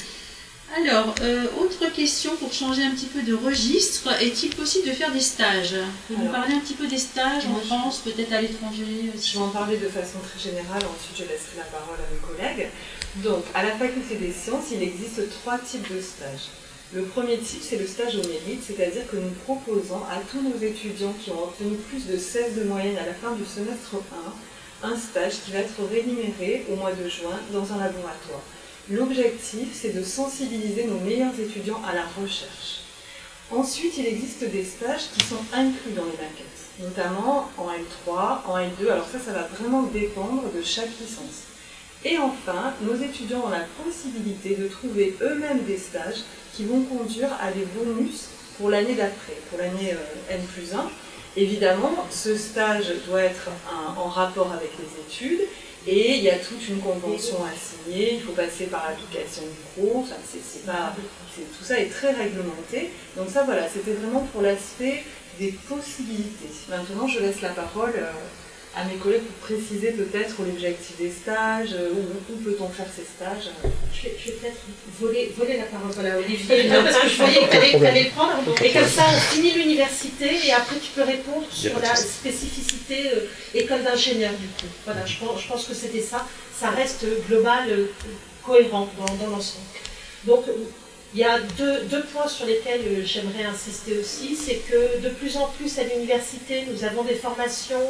Alors, euh, autre question pour changer un petit peu de registre, est-il possible de faire des stages? Vous nous parler un petit peu des stages en France, peut-être à l'étranger? Je vais en parler de façon très générale, ensuite je laisserai la parole à mes collègues. Donc, à la faculté des sciences, il existe trois types de stages. Le premier type, c'est le stage au mérite, c'est-à-dire que nous proposons à tous nos étudiants qui ont obtenu plus de seize de moyenne à la fin du semestre un, un stage qui va être rémunéré au mois de juin dans un laboratoire. L'objectif, c'est de sensibiliser nos meilleurs étudiants à la recherche. Ensuite, il existe des stages qui sont inclus dans les maquettes, notamment en L trois, en L deux, alors ça, ça va vraiment dépendre de chaque licence. Et enfin, nos étudiants ont la possibilité de trouver eux-mêmes des stages qui vont conduire à des bonus pour l'année d'après, pour l'année euh, N plus un. Évidemment, ce stage doit être un, en rapport avec les études, et il y a toute une convention à signer, il faut passer par l'application micro, enfin, c'est, c'est pas, c'est, tout ça est très réglementé. Donc ça, voilà, c'était vraiment pour l'aspect des possibilités. Maintenant, je laisse la parole euh, à mes collègues pour préciser peut-être l'objectif des stages, euh, où, où peut-on faire ces stages. Je vais, je vais peut-être voler, voler la parole à Olivier, non, parce que je voyais que tu allais le prendre, et comme ça on finit l'université, et après tu peux répondre sur la spécificité euh, école d'ingénieur du coup. Voilà, je pense, je pense que c'était ça, ça reste global, euh, cohérent dans, dans l'ensemble. Donc, Il y a deux, deux points sur lesquels j'aimerais insister aussi, c'est que de plus en plus à l'université, nous avons des formations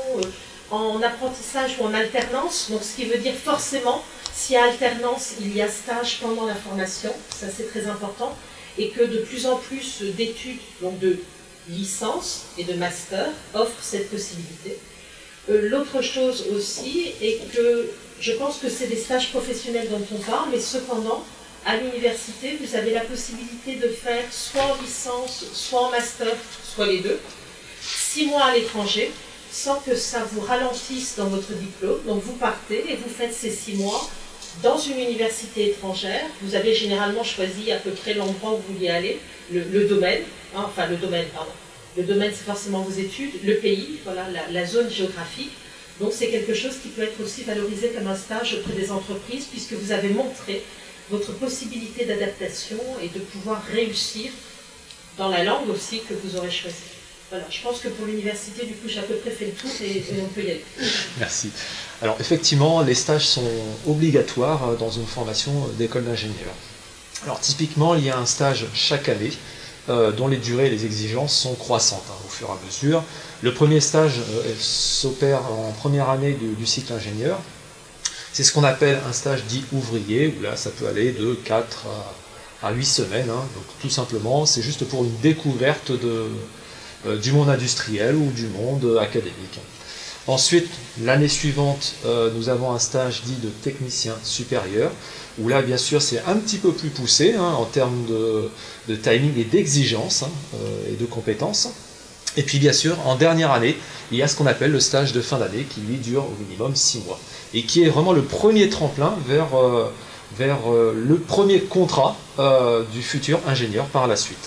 en apprentissage ou en alternance, donc ce qui veut dire forcément, s'il y a alternance, il y a stage pendant la formation, ça c'est très important, et que de plus en plus d'études, donc de licence et de master, offrent cette possibilité. Euh, L'autre chose aussi est que je pense que c'est des stages professionnels dont on parle, mais cependant, à l'université, vous avez la possibilité de faire soit en licence, soit en master, soit les deux, six mois à l'étranger, sans que ça vous ralentisse dans votre diplôme. Donc vous partez et vous faites ces six mois dans une université étrangère. Vous avez généralement choisi à peu près l'endroit où vous vouliez aller, le, le domaine, hein, enfin le domaine, pardon. Le domaine, c'est forcément vos études, le pays, voilà, la, la zone géographique. Donc c'est quelque chose qui peut être aussi valorisé comme un stage auprès des entreprises, puisque vous avez montré votre possibilité d'adaptation et de pouvoir réussir dans la langue aussi que vous aurez choisie. Voilà, je pense que pour l'université, du coup, j'ai à peu près fait le tour et, et on peut y aller. Merci. Alors effectivement, les stages sont obligatoires dans une formation d'école d'ingénieur. Alors typiquement, il y a un stage chaque année, euh, dont les durées et les exigences sont croissantes hein, au fur et à mesure. Le premier stage euh, s'opère en première année du, du cycle ingénieur. C'est ce qu'on appelle un stage dit ouvrier, où là ça peut aller de quatre à huit semaines. Hein. Donc tout simplement, c'est juste pour une découverte de, euh, du monde industriel ou du monde académique. Ensuite, l'année suivante, euh, nous avons un stage dit de technicien supérieur, où là bien sûr c'est un petit peu plus poussé hein, en termes de, de timing et d'exigence hein, euh, et de compétences. Et puis bien sûr, en dernière année, il y a ce qu'on appelle le stage de fin d'année, qui lui dure au minimum six mois. Et qui est vraiment le premier tremplin vers, euh, vers euh, le premier contrat euh, du futur ingénieur par la suite.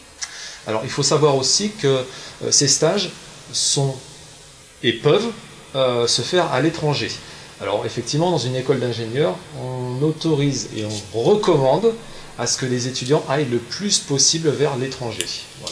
Alors il faut savoir aussi que euh, ces stages sont et peuvent euh, se faire à l'étranger. Alors effectivement, dans une école d'ingénieur, on autorise et on recommande à ce que les étudiants aillent le plus possible vers l'étranger. Voilà.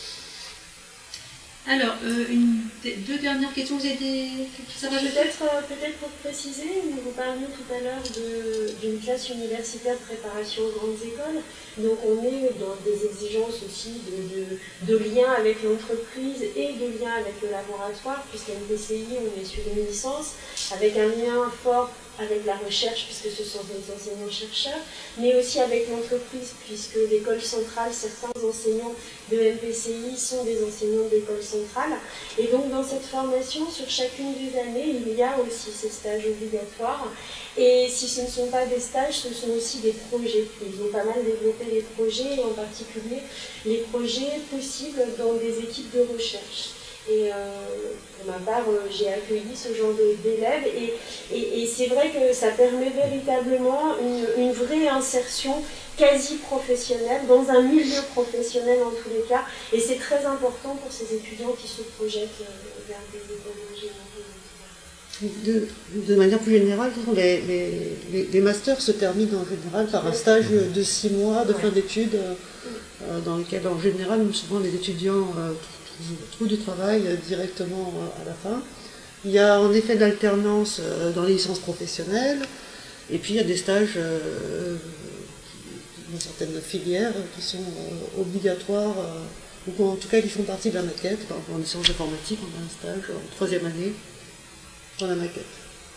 Alors, euh, une, deux dernières questions, vous avez des... ça va Peut-être euh, peut-être pour préciser, vous parliez tout à l'heure d'une classe universitaire de préparation aux grandes écoles. Donc on est dans des exigences aussi de, de, de lien avec l'entreprise et de lien avec le laboratoire, puisqu'à M P C I, on est sur une licence, avec un lien fort avec la recherche, puisque ce sont des enseignants-chercheurs, mais aussi avec l'entreprise, puisque l'école centrale, certains enseignants de M P C I sont des enseignants de l'école centrale. Et donc dans cette formation, sur chacune des années, il y a aussi ces stages obligatoires. Et si ce ne sont pas des stages, ce sont aussi des projets. Ils ont pas mal développé les projets, et en particulier les projets possibles dans des équipes de recherche. Et euh, pour ma part, euh, j'ai accueilli ce genre d'élèves et, et, et c'est vrai que ça permet véritablement une, une vraie insertion quasi professionnelle dans un milieu professionnel en tous les cas. Et c'est très important pour ces étudiants qui se projettent euh, vers des écoles d'ingénierie. De, de manière plus générale, les, les, les, les masters se terminent en général par un stage de six mois de fin d'études euh, dans lequel en général, souvent les étudiants euh, trouvent du travail directement à la fin. Il y a en effet de l'alternance dans les licences professionnelles, et puis il y a des stages euh, dans certaines filières qui sont euh, obligatoires, euh, ou en tout cas qui font partie de la maquette. Par exemple, en licence informatique, on a un stage en troisième année dans la maquette.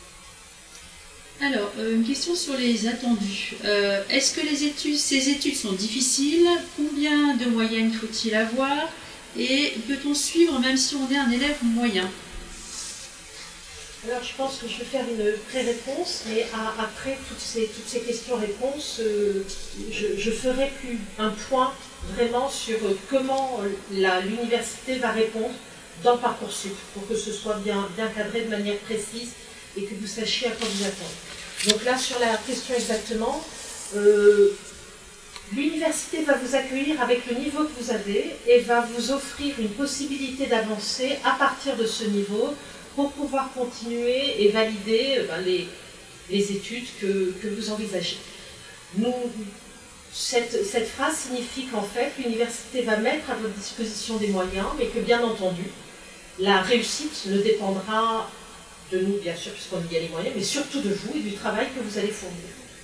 Alors, euh, une question sur les attendus. Euh, Est-ce que les études, ces études sont difficiles? Combien de moyenne faut-il avoir? Et peut-on suivre même si on est un élève moyen? Alors je pense que je vais faire une pré-réponse, mais à, après toutes ces, toutes ces questions-réponses, euh, je, je ferai plus un point vraiment sur comment l'université va répondre dans Parcoursup, pour que ce soit bien, bien cadré de manière précise et que vous sachiez à quoi vous attendre. Donc là, sur la question exactement, euh, l'université va vous accueillir avec le niveau que vous avez et va vous offrir une possibilité d'avancer à partir de ce niveau pour pouvoir continuer et valider eh ben, les, les études que, que vous envisagez. Nous, cette, cette phrase signifie qu'en fait, l'université va mettre à votre disposition des moyens, mais que bien entendu, la réussite ne dépendra de nous, bien sûr, puisqu'on y a les moyens, mais surtout de vous et du travail que vous allez fournir.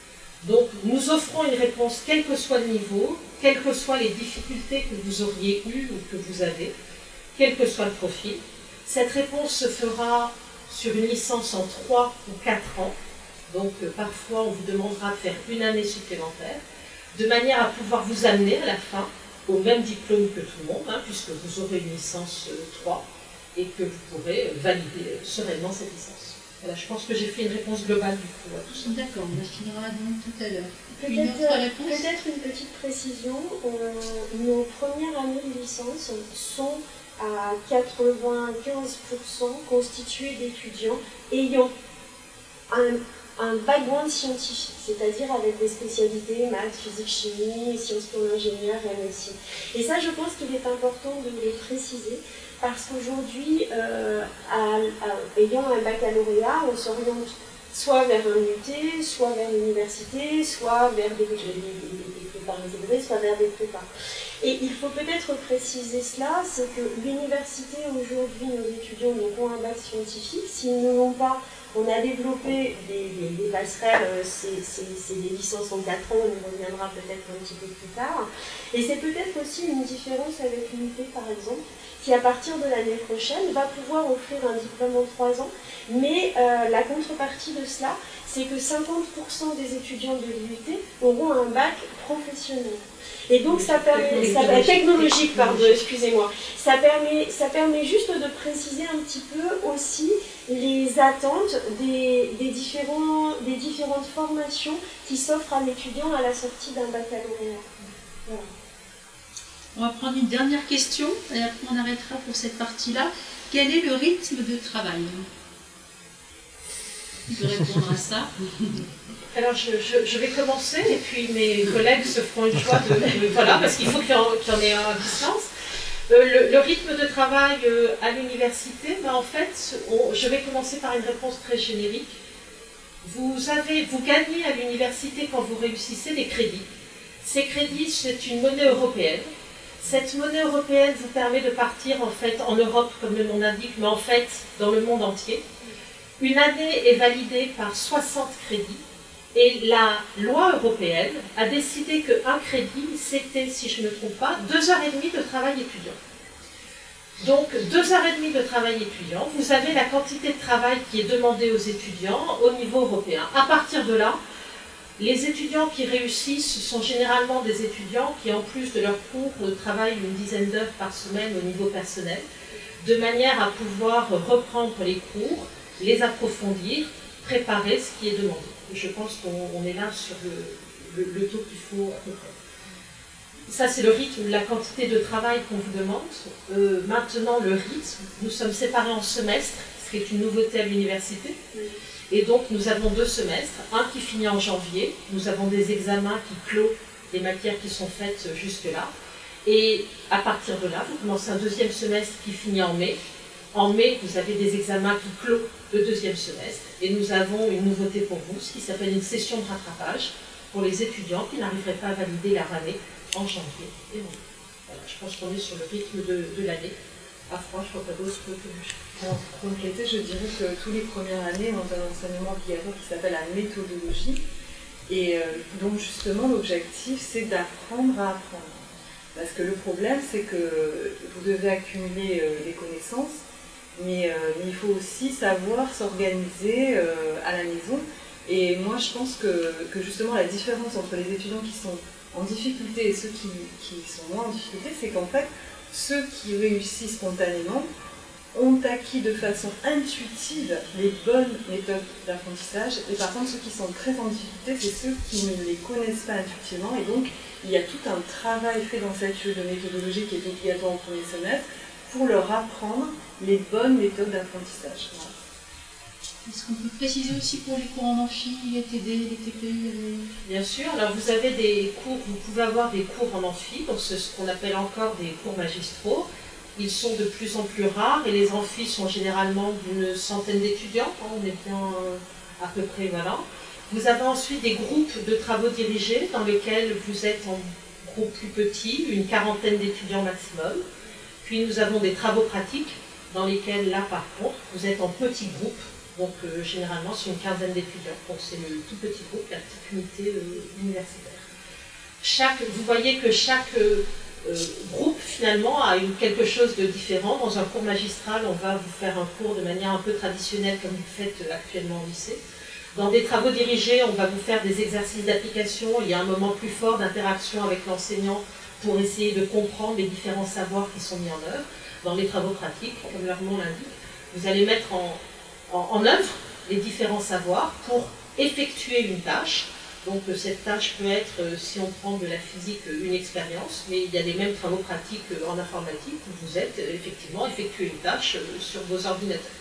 Donc nous offrons une réponse quel que soit le niveau, quelles que soient les difficultés que vous auriez eues ou que vous avez, quel que soit le profil. Cette réponse se fera sur une licence en trois ou quatre ans. Donc euh, parfois on vous demandera de faire une année supplémentaire, de manière à pouvoir vous amener à la fin au même diplôme que tout le monde, hein, puisque vous aurez une licence euh, trois et que vous pourrez valider euh, sereinement cette licence. Voilà, je pense que j'ai fait une réponse globale du coup à tout ça. D'accord, on affinera donc tout à l'heure. Une Peut-être autre réponse? peut-être une petite précision. Euh, nos premières années de licence sont à quatre-vingt-quinze pour cent constituées d'étudiants ayant un, un background scientifique, c'est-à-dire avec des spécialités maths, physique, chimie, sciences pour l'ingénieur et médecine. Et ça, je pense qu'il est important de le préciser, parce qu'aujourd'hui, euh, ayant un baccalauréat, on s'oriente soit vers un U T, soit vers l'université, soit vers des, des, des prépas intégrés, soit vers des prépas. Et il faut peut-être préciser cela, c'est que l'université aujourd'hui, nos étudiants donc, ont un bac scientifique. S'ils ne l'ont pas, on a développé des, des, des passerelles, c'est des licences en quatre ans, on y reviendra peut-être un petit peu plus tard. Et c'est peut-être aussi une différence avec l'U T par exemple, qui à partir de l'année prochaine va pouvoir offrir un diplôme en trois ans, mais euh, la contrepartie de cela, c'est que cinquante pour cent des étudiants de l'U T auront un bac professionnel. Et donc ça permet, technologique, ça, technologique pardon, excusez-moi, ça permet, ça permet juste de préciser un petit peu aussi les attentes des, des, différents, des différentes formations qui s'offrent à l'étudiant à la sortie d'un baccalauréat. Voilà. On va prendre une dernière question et après on arrêtera pour cette partie-là. Quel est le rythme de travail? Je vais répondre à ça. Alors je, je, je vais commencer et puis mes collègues se feront une choix de, de voilà, parce qu'il faut qu'il y, qu y en ait un à distance. Euh, le, le rythme de travail euh, à l'université, ben, en fait, on, je vais commencer par une réponse très générique. Vous, avez, vous gagnez à l'université quand vous réussissez des crédits. Ces crédits, c'est une monnaie européenne. Cette monnaie européenne vous permet de partir en fait en Europe, comme le nom l'indique, mais en fait dans le monde entier. Une année est validée par soixante crédits et la loi européenne a décidé qu'un crédit, c'était, si je ne me trompe pas, deux heures et demie de travail étudiant. Donc, deux heures et demie de travail étudiant, vous avez la quantité de travail qui est demandée aux étudiants au niveau européen. À partir de là, les étudiants qui réussissent sont généralement des étudiants qui, en plus de leurs cours, travaillent une dizaine d'heures par semaine au niveau personnel, de manière à pouvoir reprendre les cours, les approfondir, préparer ce qui est demandé. Et je pense qu'on est là sur le, le, le taux qu'il faut à peu près. Ça, c'est le rythme, la quantité de travail qu'on vous demande. Euh, maintenant, le rythme, nous sommes séparés en semestres, ce qui est une nouveauté à l'université. Et donc, nous avons deux semestres, un qui finit en janvier. Nous avons des examens qui clôt les matières qui sont faites jusque-là. Et à partir de là, vous commencez un deuxième semestre qui finit en mai. En mai, vous avez des examens qui clôt le deuxième semestre. Et nous avons une nouveauté pour vous, ce qui s'appelle une session de rattrapage pour les étudiants qui n'arriveraient pas à valider leur année en janvier. Et bon, voilà, je pense qu'on est sur le rythme de, de l'année. À froid, je ne vois pas d'autres que je... Pour compléter, je dirais que tous les premières années ont un enseignement obligatoire qui s'appelle la méthodologie. Et euh, donc justement, l'objectif, c'est d'apprendre à apprendre. Parce que le problème, c'est que vous devez accumuler euh, des connaissances, mais, euh, mais il faut aussi savoir s'organiser euh, à la maison. Et moi, je pense que, que justement, la différence entre les étudiants qui sont en difficulté et ceux qui, qui sont moins en difficulté, c'est qu'en fait, ceux qui réussissent spontanément ont acquis de façon intuitive les bonnes méthodes d'apprentissage. Et par contre, ceux qui sont très en difficulté, c'est ceux qui ne les connaissent pas intuitivement. Et donc, il y a tout un travail fait dans cette étude de méthodologie qui est obligatoire au premier semestre pour leur apprendre les bonnes méthodes d'apprentissage. Voilà. Est-ce qu'on peut préciser aussi pour les cours en amphi, les T D, les T P? Les... Bien sûr, alors vous avez des cours, vous pouvez avoir des cours en amphi, donc ce qu'on appelle encore des cours magistraux. Ils sont de plus en plus rares et les amphis sont généralement d'une centaine d'étudiants, on est bien à peu près, voilà. Vous avez ensuite des groupes de travaux dirigés dans lesquels vous êtes en groupe plus petit, une quarantaine d'étudiants maximum. Puis nous avons des travaux pratiques dans lesquels, là par contre, vous êtes en petits groupes Donc euh, généralement c'est une quinzaine d'étudiants, donc c'est le tout petit groupe, la petite unité euh, universitaire. Chaque, vous voyez que chaque euh, euh, groupe finalement a une, quelque chose de différent. Dans un cours magistral, on va vous faire un cours de manière un peu traditionnelle comme vous faites actuellement au lycée. Dans des travaux dirigés, on va vous faire des exercices d'application, il y a un moment plus fort d'interaction avec l'enseignant pour essayer de comprendre les différents savoirs qui sont mis en œuvre. Dans les travaux pratiques, comme leur nom l'indique, vous allez mettre en, en, en œuvre les différents savoirs pour effectuer une tâche. Donc cette tâche peut être, si on prend de la physique, une expérience, mais il y a les mêmes travaux pratiques en informatique où vous êtes effectivement effectuer une tâche sur vos ordinateurs.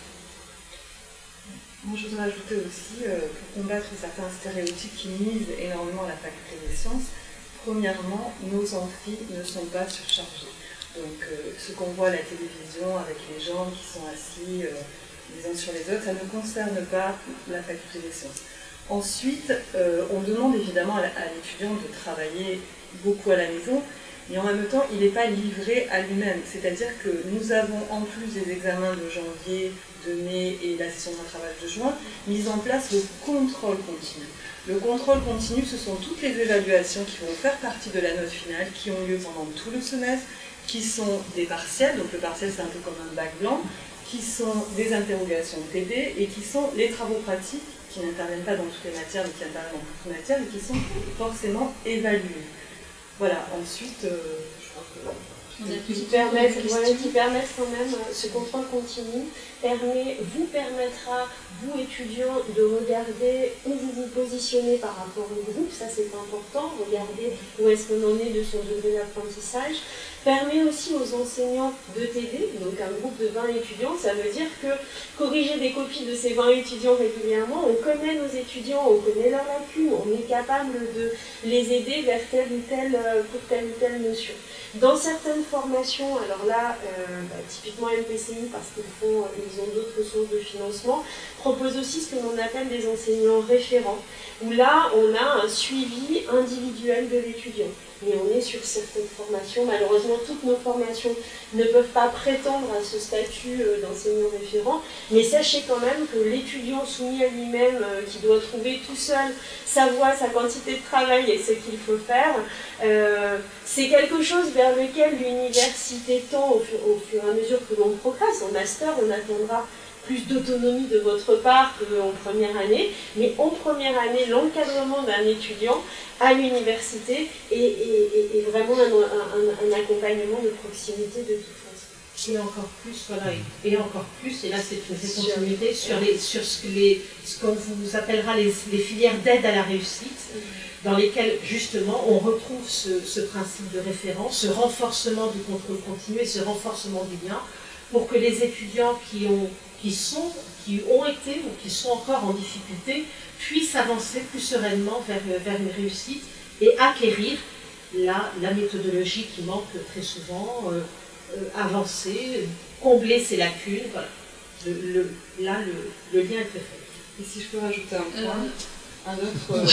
Moi, je voudrais ajouter aussi, euh, pour combattre certains stéréotypes qui misent énormément la faculté des sciences, premièrement, nos amphis ne sont pas surchargés. Donc, euh, ce qu'on voit à la télévision avec les gens qui sont assis euh, les uns sur les autres, ça ne concerne pas la faculté des sciences. Ensuite, euh, on demande évidemment à l'étudiant de travailler beaucoup à la maison, mais en même temps, il n'est pas livré à lui-même. C'est-à-dire que nous avons, en plus des examens de janvier, de mai et la session de rattrapage de juin, mis en place le contrôle continu. Le contrôle continu, ce sont toutes les évaluations qui vont faire partie de la note finale, qui ont lieu pendant tout le semestre, qui sont des partiels, donc le partiel c'est un peu comme un bac blanc, qui sont des interrogations T D et qui sont les travaux pratiques, qui n'interviennent pas dans toutes les matières, mais qui interviennent dans toutes les matières et qui sont forcément évalués. Voilà, ensuite, euh, je crois que... Qui permettent, voilà, qui permettent quand même, ce contrôle continu permet, vous permettra, vous étudiants, de regarder où vous vous positionnez par rapport au groupe, ça c'est important, regarder où est-ce qu'on en est de son degré d'apprentissage. Permet aussi aux enseignants de t'aider, donc un groupe de vingt étudiants, ça veut dire que corriger des copies de ces vingt étudiants régulièrement, on connaît nos étudiants, on connaît leurs lacunes, on est capable de les aider vers telle ou telle, pour telle ou telle notion. Dans certaines formations, alors là, euh, bah, typiquement M P C I, parce qu'ils font, ils ont d'autres sources de financement, propose aussi ce que l'on appelle des enseignants référents, où là, on a un suivi individuel de l'étudiant. Mais on est sur certaines formations, malheureusement toutes nos formations ne peuvent pas prétendre à ce statut d'enseignant référent, mais sachez quand même que l'étudiant soumis à lui-même, qui doit trouver tout seul sa voie, sa quantité de travail et ce qu'il faut faire, euh, c'est quelque chose vers lequel l'université tend au fur, au fur et à mesure que l'on progresse. En master, on attendra plus d'autonomie de votre part qu'en première année, mais en première année, l'encadrement d'un étudiant à l'université est, est, est, est vraiment un, un, un accompagnement de proximité de toute façon. Et encore plus, voilà, et, et encore plus, et là c'est une continuité sur, les, sur ce qu'on les, ce qu'on vous appellera les, les filières d'aide à la réussite, dans lesquelles justement on retrouve ce, ce principe de référence, ce renforcement du contrôle continu et ce renforcement du lien, pour que les étudiants qui ont qui sont, qui ont été ou qui sont encore en difficulté, puissent avancer plus sereinement vers, vers une réussite et acquérir la, la méthodologie qui manque très souvent, euh, euh, avancer, combler ses lacunes. Voilà. Le, le, là, le, le lien est très fort. Et si je peux rajouter un point, euh... un autre...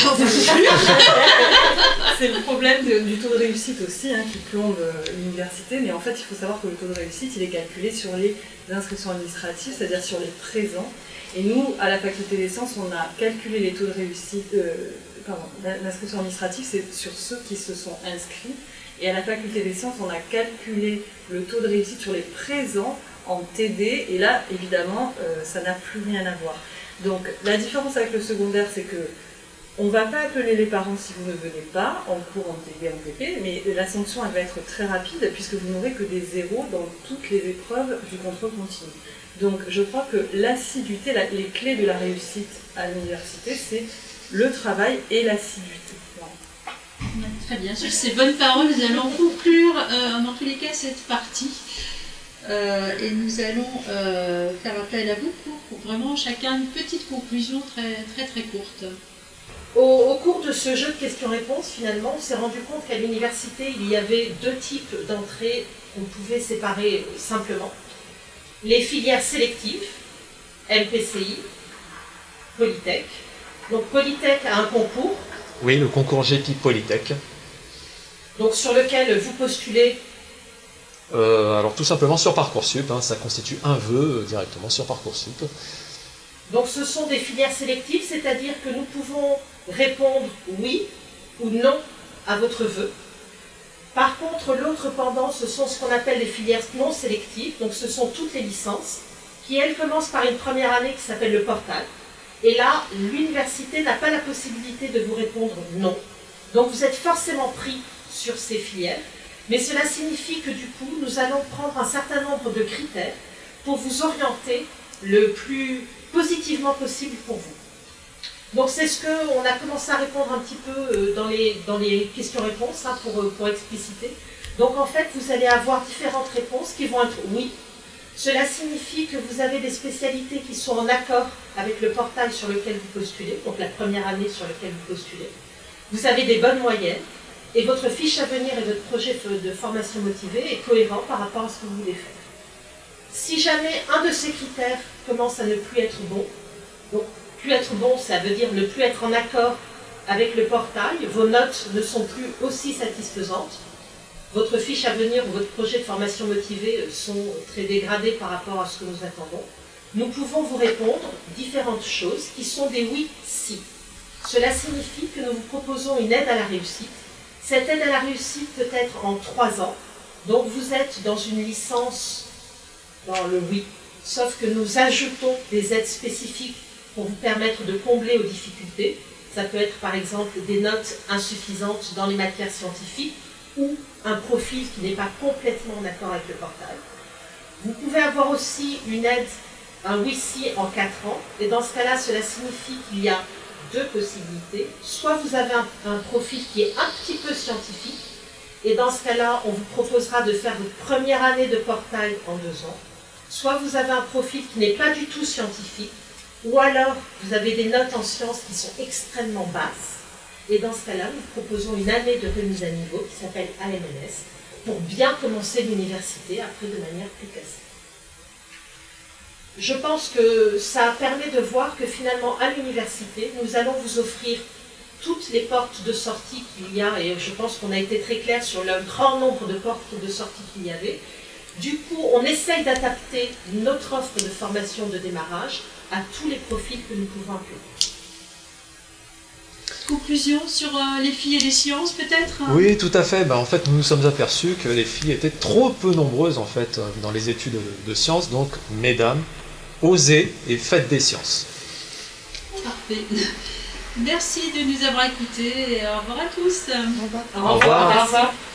c'est le problème de, du taux de réussite aussi, hein, qui plombe l'université, mais en fait, il faut savoir que le taux de réussite, il est calculé sur les inscriptions administratives, c'est-à-dire sur les présents. Et nous, à la faculté des sciences, on a calculé les taux de réussite, euh, pardon, l'inscription administrative, c'est sur ceux qui se sont inscrits. Et à la faculté des sciences, on a calculé le taux de réussite sur les présents en T D, et là, évidemment, euh, ça n'a plus rien à voir. Donc, la différence avec le secondaire, c'est que on ne va pas appeler les parents si vous ne venez pas, en cours, en T D, en T P, mais la sanction, elle va être très rapide, puisque vous n'aurez que des zéros dans toutes les épreuves du contrôle continu. Donc, je crois que l'assiduité, la, les clés de la réussite à l'université, c'est le travail et l'assiduité. Voilà. Très bien, sur ces bonnes paroles, nous allons conclure, euh, dans tous les cas, cette partie. Euh, et nous allons euh, faire appel à vous pour vraiment chacun une petite conclusion très très très courte. Au, au cours de ce jeu de questions-réponses, finalement, on s'est rendu compte qu'à l'université, il y avait deux types d'entrées qu'on pouvait séparer simplement. Les filières sélectives, M P C I, Polytech. Donc Polytech a un concours. Oui, le concours G P I Polytech. Donc sur lequel vous postulez. Euh, alors tout simplement sur Parcoursup, hein, ça constitue un vœu euh, directement sur Parcoursup. Donc ce sont des filières sélectives, c'est-à-dire que nous pouvons répondre oui ou non à votre vœu. Par contre, l'autre pendant, ce sont ce qu'on appelle les filières non sélectives, donc ce sont toutes les licences, qui elles commencent par une première année qui s'appelle le portal. Et là, l'université n'a pas la possibilité de vous répondre non. Donc vous êtes forcément pris sur ces filières, mais cela signifie que du coup, nous allons prendre un certain nombre de critères pour vous orienter le plus positivement possible pour vous. Donc c'est ce qu'on a commencé à répondre un petit peu dans les, dans les questions-réponses, hein, pour, pour expliciter. Donc en fait, vous allez avoir différentes réponses qui vont être oui. Cela signifie que vous avez des spécialités qui sont en accord avec le portail sur lequel vous postulez, donc la première année sur laquelle vous postulez. Vous avez des bonnes moyennes, et votre fiche à venir et votre projet de formation motivée est cohérent par rapport à ce que vous voulez faire. Si jamais un de ces critères commence à ne plus être bon, donc plus être bon, ça veut dire ne plus être en accord avec le portail, vos notes ne sont plus aussi satisfaisantes, votre fiche à venir ou votre projet de formation motivée sont très dégradés par rapport à ce que nous attendons, nous pouvons vous répondre différentes choses qui sont des oui si. Cela signifie que nous vous proposons une aide à la réussite. Cette aide à la réussite peut être en trois ans, donc vous êtes dans une licence dans le oui, sauf que nous ajoutons des aides spécifiques pour vous permettre de combler aux difficultés. Ça peut être par exemple des notes insuffisantes dans les matières scientifiques ou un profil qui n'est pas complètement en accord avec le portail. Vous pouvez avoir aussi une aide, un oui si en quatre ans, et dans ce cas-là, cela signifie qu'il y a deux possibilités. Soit vous avez un, un profil qui est un petit peu scientifique, et dans ce cas-là, on vous proposera de faire votre première année de portail en deux ans. Soit vous avez un profil qui n'est pas du tout scientifique, ou alors vous avez des notes en sciences qui sont extrêmement basses, et dans ce cas-là, nous proposons une année de remise à niveau qui s'appelle A M N S, pour bien commencer l'université après de manière plus classique. Je pense que ça permet de voir que finalement, à l'université, nous allons vous offrir toutes les portes de sortie qu'il y a, et je pense qu'on a été très clair sur le grand nombre de portes de sortie qu'il y avait. Du coup, on essaye d'adapter notre offre de formation de démarrage à tous les profils que nous pouvons accueillir. Conclusion sur euh, les filles et les sciences, peut-être? Oui, tout à fait. Ben, en fait, nous nous sommes aperçus que les filles étaient trop peu nombreuses en fait, dans les études de sciences. Donc, mesdames, osez et faites des sciences. Parfait. Merci de nous avoir écoutés et au revoir à tous. Au revoir. Au revoir. Au revoir.